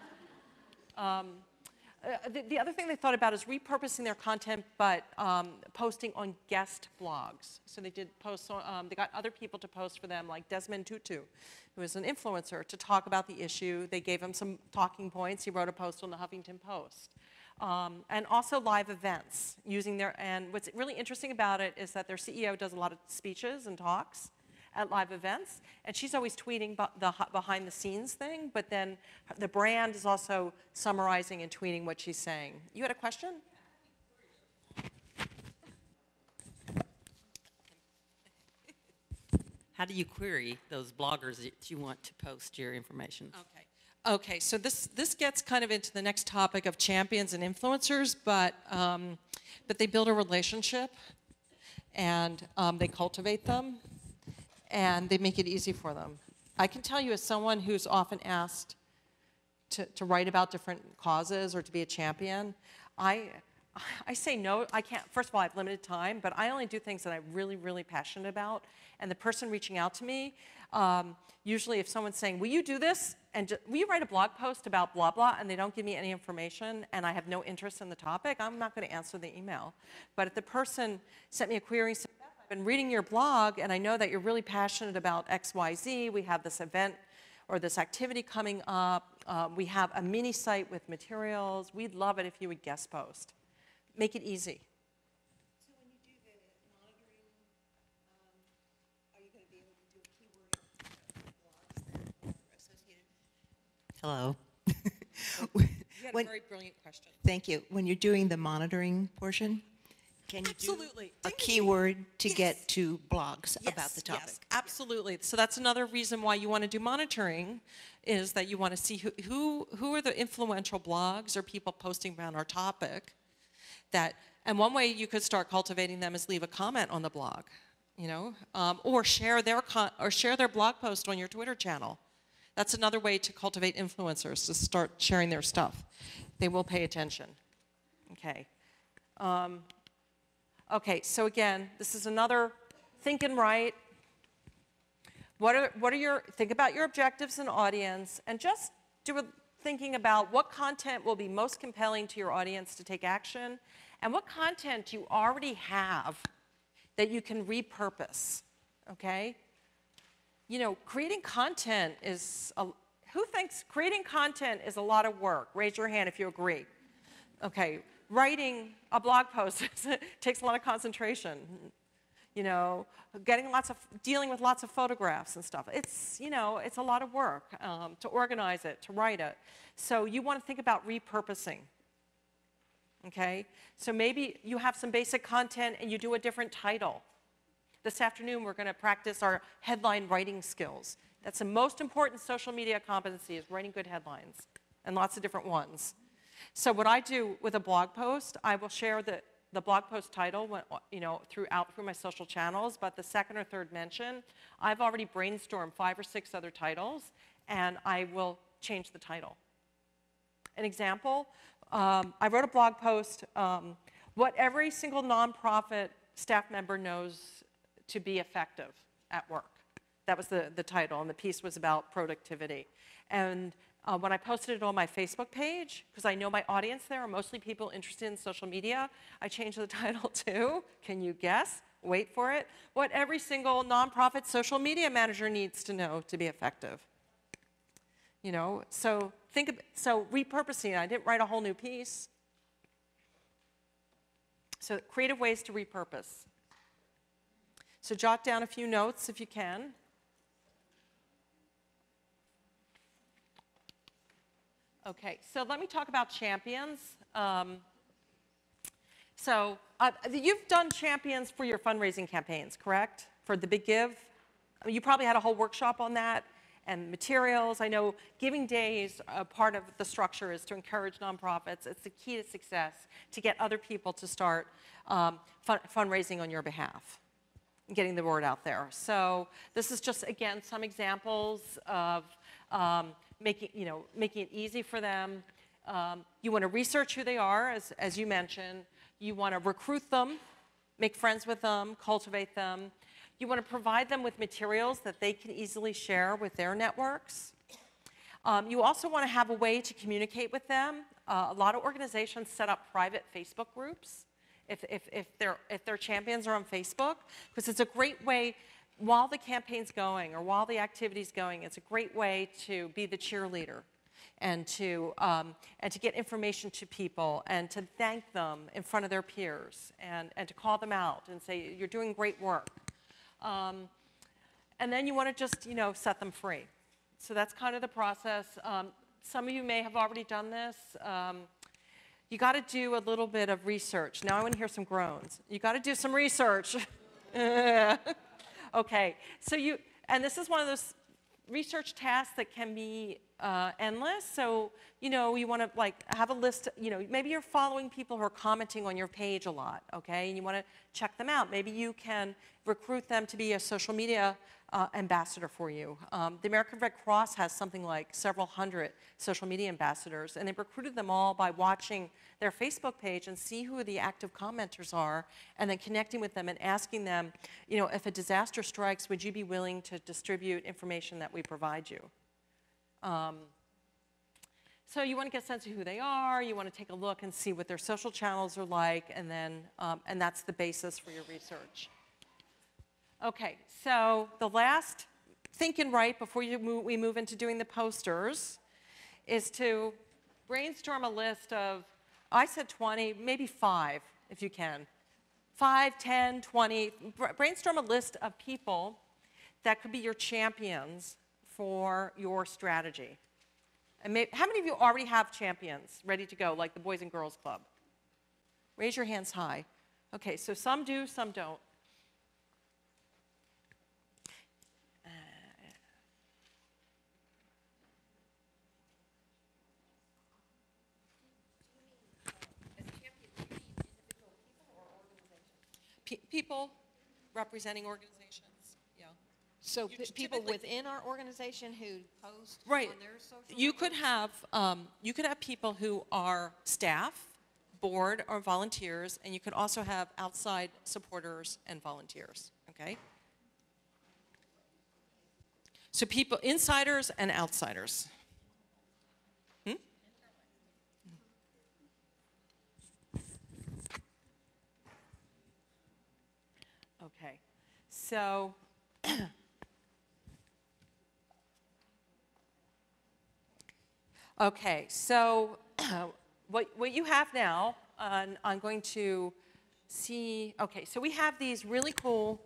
The other thing they thought about is repurposing their content, but posting on guest blogs. So they did posts on, they got other people to post for them, like Desmond Tutu, who is an influencer, to talk about the issue. They gave him some talking points. He wrote a post on the Huffington Post. And also live events, using their, and what's really interesting about it is that their CEO does a lot of speeches and talks at live events, and she's always tweeting the behind the scenes thing, but then the brand is also summarizing and tweeting what she's saying. You had a question? How do you query those bloggers that you want to post your information? Okay, so this gets kind of into the next topic of champions and influencers, but they build a relationship, and they cultivate them, and they make it easy for them. I can tell you, as someone who's often asked to write about different causes or to be a champion, I say no. I can't. First of all, I have limited time, but I only do things that I'm really, really passionate about. And the person reaching out to me, usually if someone's saying, will you do this? And will you write a blog post about blah, blah, and they don't give me any information, and I have no interest in the topic, I'm not going to answer the email. But if the person sent me a query and said, I've been reading your blog, and I know that you're really passionate about X, Y, Z. We have this event or this activity coming up. We have a mini site with materials. We'd love it if you would guest post. Make it easy. So when you do the monitoring, are you going to be able to do a keyword blogs that are associated? Hello. You had a very brilliant question. Thank you. When you're doing the monitoring portion, can you Absolutely. do a keyword to get to blogs about the topic? Yes, absolutely. So that's another reason why you want to do monitoring, is that you want to see who are the influential blogs or people posting around our topic. And one way you could start cultivating them is leave a comment on the blog, you know, or share their blog post on your Twitter channel. That's another way to cultivate influencers, to start sharing their stuff. They will pay attention. Okay. Okay, so again, this is another think and write. Think about your objectives and audience, and just thinking about what content will be most compelling to your audience to take action, and what content you already have that you can repurpose, okay? You know, creating content is, who thinks creating content is a lot of work? Raise your hand if you agree. Okay, writing a blog post takes a lot of concentration. You know, dealing with lots of photographs and stuff. It's, you know, it's a lot of work to organize it, to write it. So you want to think about repurposing, okay? So maybe you have some basic content and you do a different title. This afternoon, we're going to practice our headline writing skills. That's the most important social media competency, is writing good headlines, and lots of different ones. So what I do with a blog post, I will share the blog post title through my social channels, but the second or third mention, I've already brainstormed 5 or 6 other titles, and I will change the title. An example, I wrote a blog post, what every single nonprofit staff member knows to be effective at work. That was the title, and the piece was about productivity. And when I posted it on my Facebook page, because I know my audience there are mostly people interested in social media, I changed the title to, can you guess? Wait for it. What every single nonprofit social media manager needs to know to be effective. So repurposing, I didn't write a whole new piece. So creative ways to repurpose. So jot down a few notes if you can. Okay, so let me talk about champions. You've done champions for your fundraising campaigns, correct? For the Big Give? You probably had a whole workshop on that and materials. I know Giving Days, part of the structure is to encourage nonprofits. It's the key to success to get other people to start fundraising on your behalf, getting the word out there. So this is just, again, some examples of making it easy for them. You want to research who they are, as you mentioned. You want to recruit them, make friends with them, cultivate them. You want to provide them with materials that they can easily share with their networks. You also want to have a way to communicate with them. A lot of organizations set up private Facebook groups if their champions are on Facebook, because it's a great way, while the campaign's going or while the activity's going, it's a great way to be the cheerleader and to get information to people and to thank them in front of their peers and to call them out and say, you're doing great work. And then you want to just, set them free. So that's kind of the process. Some of you may have already done this. You got to do a little bit of research. Now I want to hear some groans. You got to do some research. Okay, and this is one of those research tasks that can be endless. So, you want to have a list, maybe you're following people who are commenting on your page a lot, okay? And you want to check them out. Maybe you can recruit them to be a social media ambassador for you. The American Red Cross has something like several hundred social media ambassadors, and they've recruited them all by watching their Facebook page and see who the active commenters are, and then connecting with them and asking them, if a disaster strikes, would you be willing to distribute information that we provide you? So you want to get a sense of who they are, you want to take a look and see what their social channels are like, and then, and that's the basis for your research. Okay, so the last thinking right before we move into doing the posters is to brainstorm a list of, I said 20, maybe 5 if you can. 5, 10, 20, brainstorm a list of people that could be your champions for your strategy. And how many of you already have champions ready to go, like the Boys and Girls Club? Raise your hands high. Okay, so some do, some don't. People representing organizations, yeah. So people within our organization who post right. on their social You could have people who are staff, board, or volunteers, and you could also have outside supporters and volunteers, okay? So people, insiders and outsiders. Okay, so what you have now, I'm going to see, okay, so we have these really cool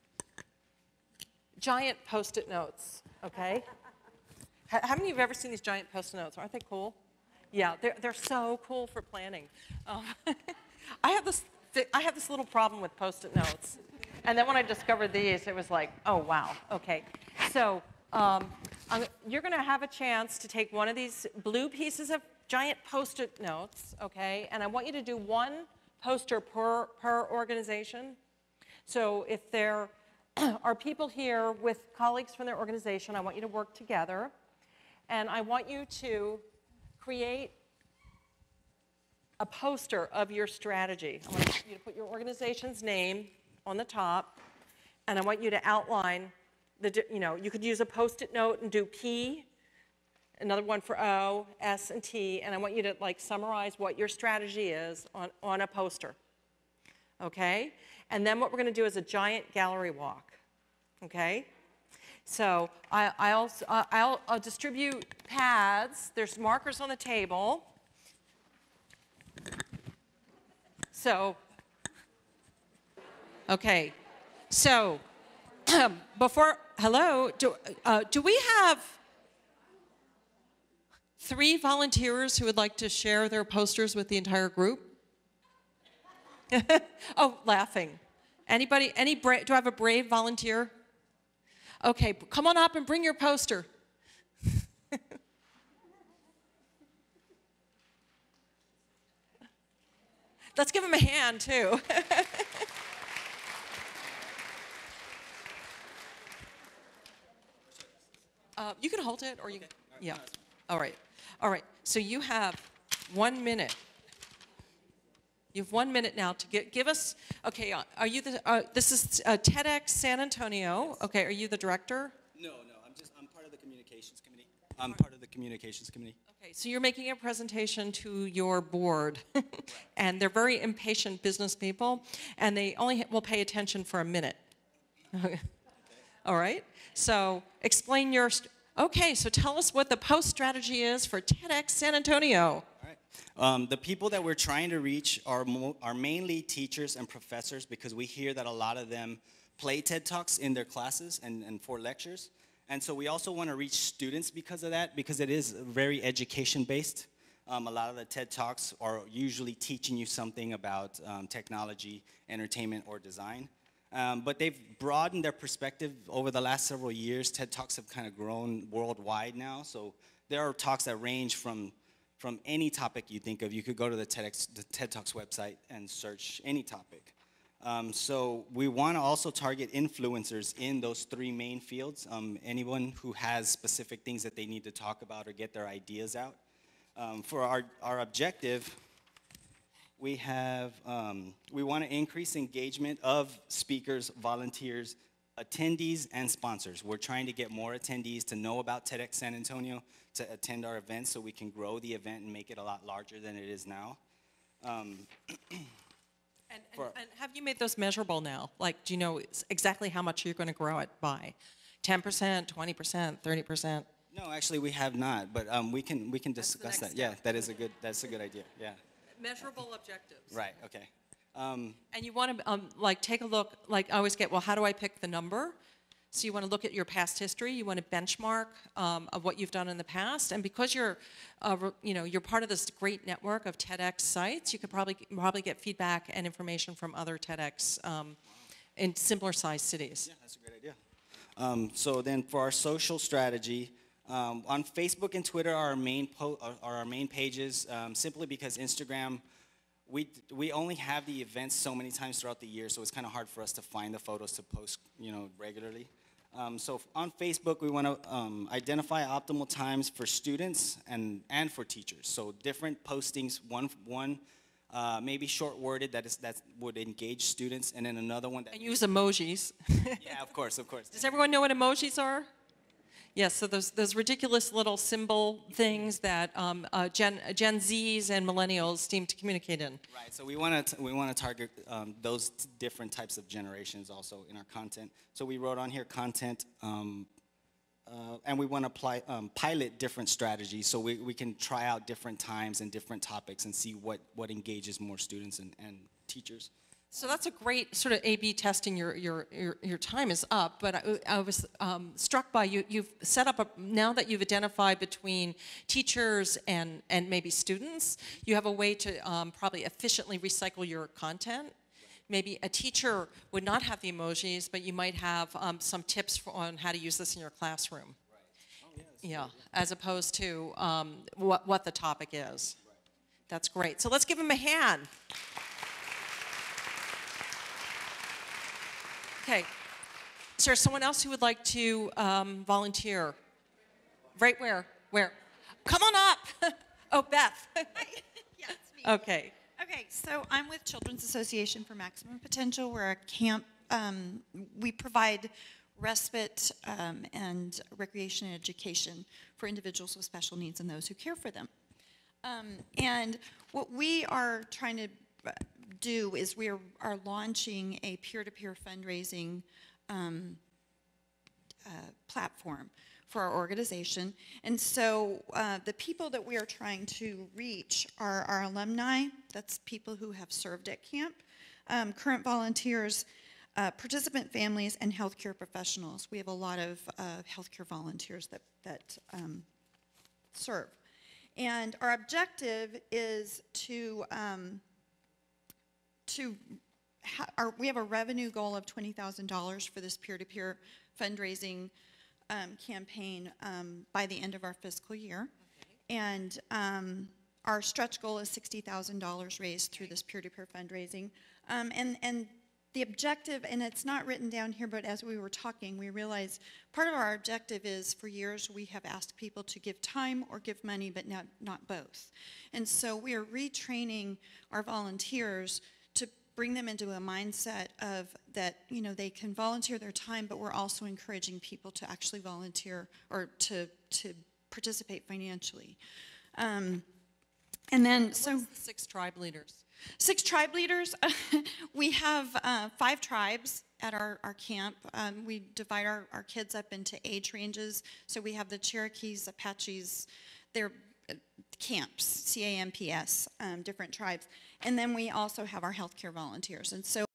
giant Post-it notes, okay? How many of you have ever seen these giant Post-it notes? Aren't they cool? Yeah, they're so cool for planning. I have this little problem with Post-it notes. And then when I discovered these, it was like, oh, wow, okay. So you're going to have a chance to take one of these blue pieces of giant Post-it notes, okay? And I want you to do one poster per organization. So if there are people here with colleagues from their organization, I want you to work together. And I want you to create a poster of your strategy. I want you to put your organization's name on the top, and I want you to outline you could use a Post-it note and do P, another one for O, S, and T, and I want you to summarize what your strategy is on a poster, okay? And then what we're going to do is a giant gallery walk, okay? So I'll distribute pads. There's markers on the table. So, okay. So, do we have 3 volunteers who would like to share their posters with the entire group? Oh, laughing. Anybody, do I have a brave volunteer? Okay, come on up and bring your poster. Let's give him a hand, too. You can hold it, or you can, yeah. All right. All right. So you have 1 minute. You have 1 minute now to give us, okay, are you this is TEDx San Antonio. Okay, are you the director? No, I'm part of the communications committee. I'm part of the communications committee. Okay, so you're making a presentation to your board, and they're very impatient business people, and they only will pay attention for a minute. All right, so explain your, okay, so tell us what the post strategy is for TEDx San Antonio. The people that we're trying to reach are mainly teachers and professors, because we hear that a lot of them play TED Talks in their classes and for lectures. And so we also want to reach students because of that, because it is very education-based. A lot of the TED Talks are usually teaching you something about technology, entertainment, or design. But they've broadened their perspective over the last several years. TED Talks have kind of grown worldwide now. So there are talks that range from any topic you think of. You could go to the TED Talks website and search any topic. So we want to also target influencers in those 3 main fields. Anyone who has specific things that they need to talk about or get their ideas out. For our objective, we want to increase engagement of speakers, volunteers, attendees, and sponsors. We're trying to get more attendees to know about TEDx San Antonio, to attend our events so we can grow the event and make it a lot larger than it is now. And have you made those measurable now? Like, do you know exactly how much you're going to grow it by? 10%, 20%, 30%? No, actually we have not, but we can discuss that. Yeah, that's a good idea. Yeah. Measurable objectives. Right. Okay. And you want to take a look. Like I always get, well, how do I pick the number? So you want to look at your past history. You want to benchmark of what you've done in the past. And because you're part of this great network of TEDx sites, you could probably get feedback and information from other TEDx in similar sized cities. Yeah, that's a great idea. So then for our social strategy, on Facebook and Twitter are our main pages, simply because Instagram, we only have the events so many times throughout the year, so it's kind of hard for us to find the photos to post, regularly. So on Facebook, we want to identify optimal times for students and for teachers. So different postings, one maybe short-worded that would engage students, and then another one that... And use emojis. Yeah, of course. Does everyone know what emojis are? Yes, so those ridiculous little symbol things that Gen Zs and millennials seem to communicate in. Right. So we want to target those different types of generations also in our content. So we wrote on here content, and we want to pilot different strategies so we can try out different times and different topics and see what engages more students and teachers. So that's a great sort of A/B testing. Your time is up, but I was struck by you've set up now that you've identified between teachers and maybe students, you have a way to probably efficiently recycle your content. Maybe a teacher would not have the emojis, but you might have some tips on how to use this in your classroom. Right. Oh yeah, Yeah, as opposed to what the topic is. That's great. So let's give them a hand. Okay. Is there someone else who would like to volunteer? Right where? Where? Come on up. Oh, Beth. Yeah, it's me. Okay. Okay, so I'm with Children's Association for Maximum Potential. We're a camp. We provide respite and recreation and education for individuals with special needs and those who care for them. And what we are trying to do is we are launching a peer-to-peer fundraising platform for our organization. And so the people that we are trying to reach are our alumni, that's people who have served at camp, current volunteers, participant families, and healthcare professionals. We have a lot of healthcare volunteers that serve. And our objective is we have a revenue goal of $20,000 for this peer-to-peer fundraising campaign by the end of our fiscal year. Okay. And our stretch goal is $60,000 raised through this peer-to-peer fundraising. And the objective, and it's not written down here, but as we were talking, we realized part of our objective is for years we have asked people to give time or give money, but not both. And so we are retraining our volunteers to bring them into a mindset of that, you know, they can volunteer their time, but we're also encouraging people to actually volunteer or to participate financially. And then, so what's the 6 tribe leaders? 6 tribe leaders. We have 5 tribes at our camp. We divide our kids up into age ranges. So we have the Cherokees, Apaches, they're camps, C-A-M-P-S, different tribes. And then we also have our healthcare volunteers. And so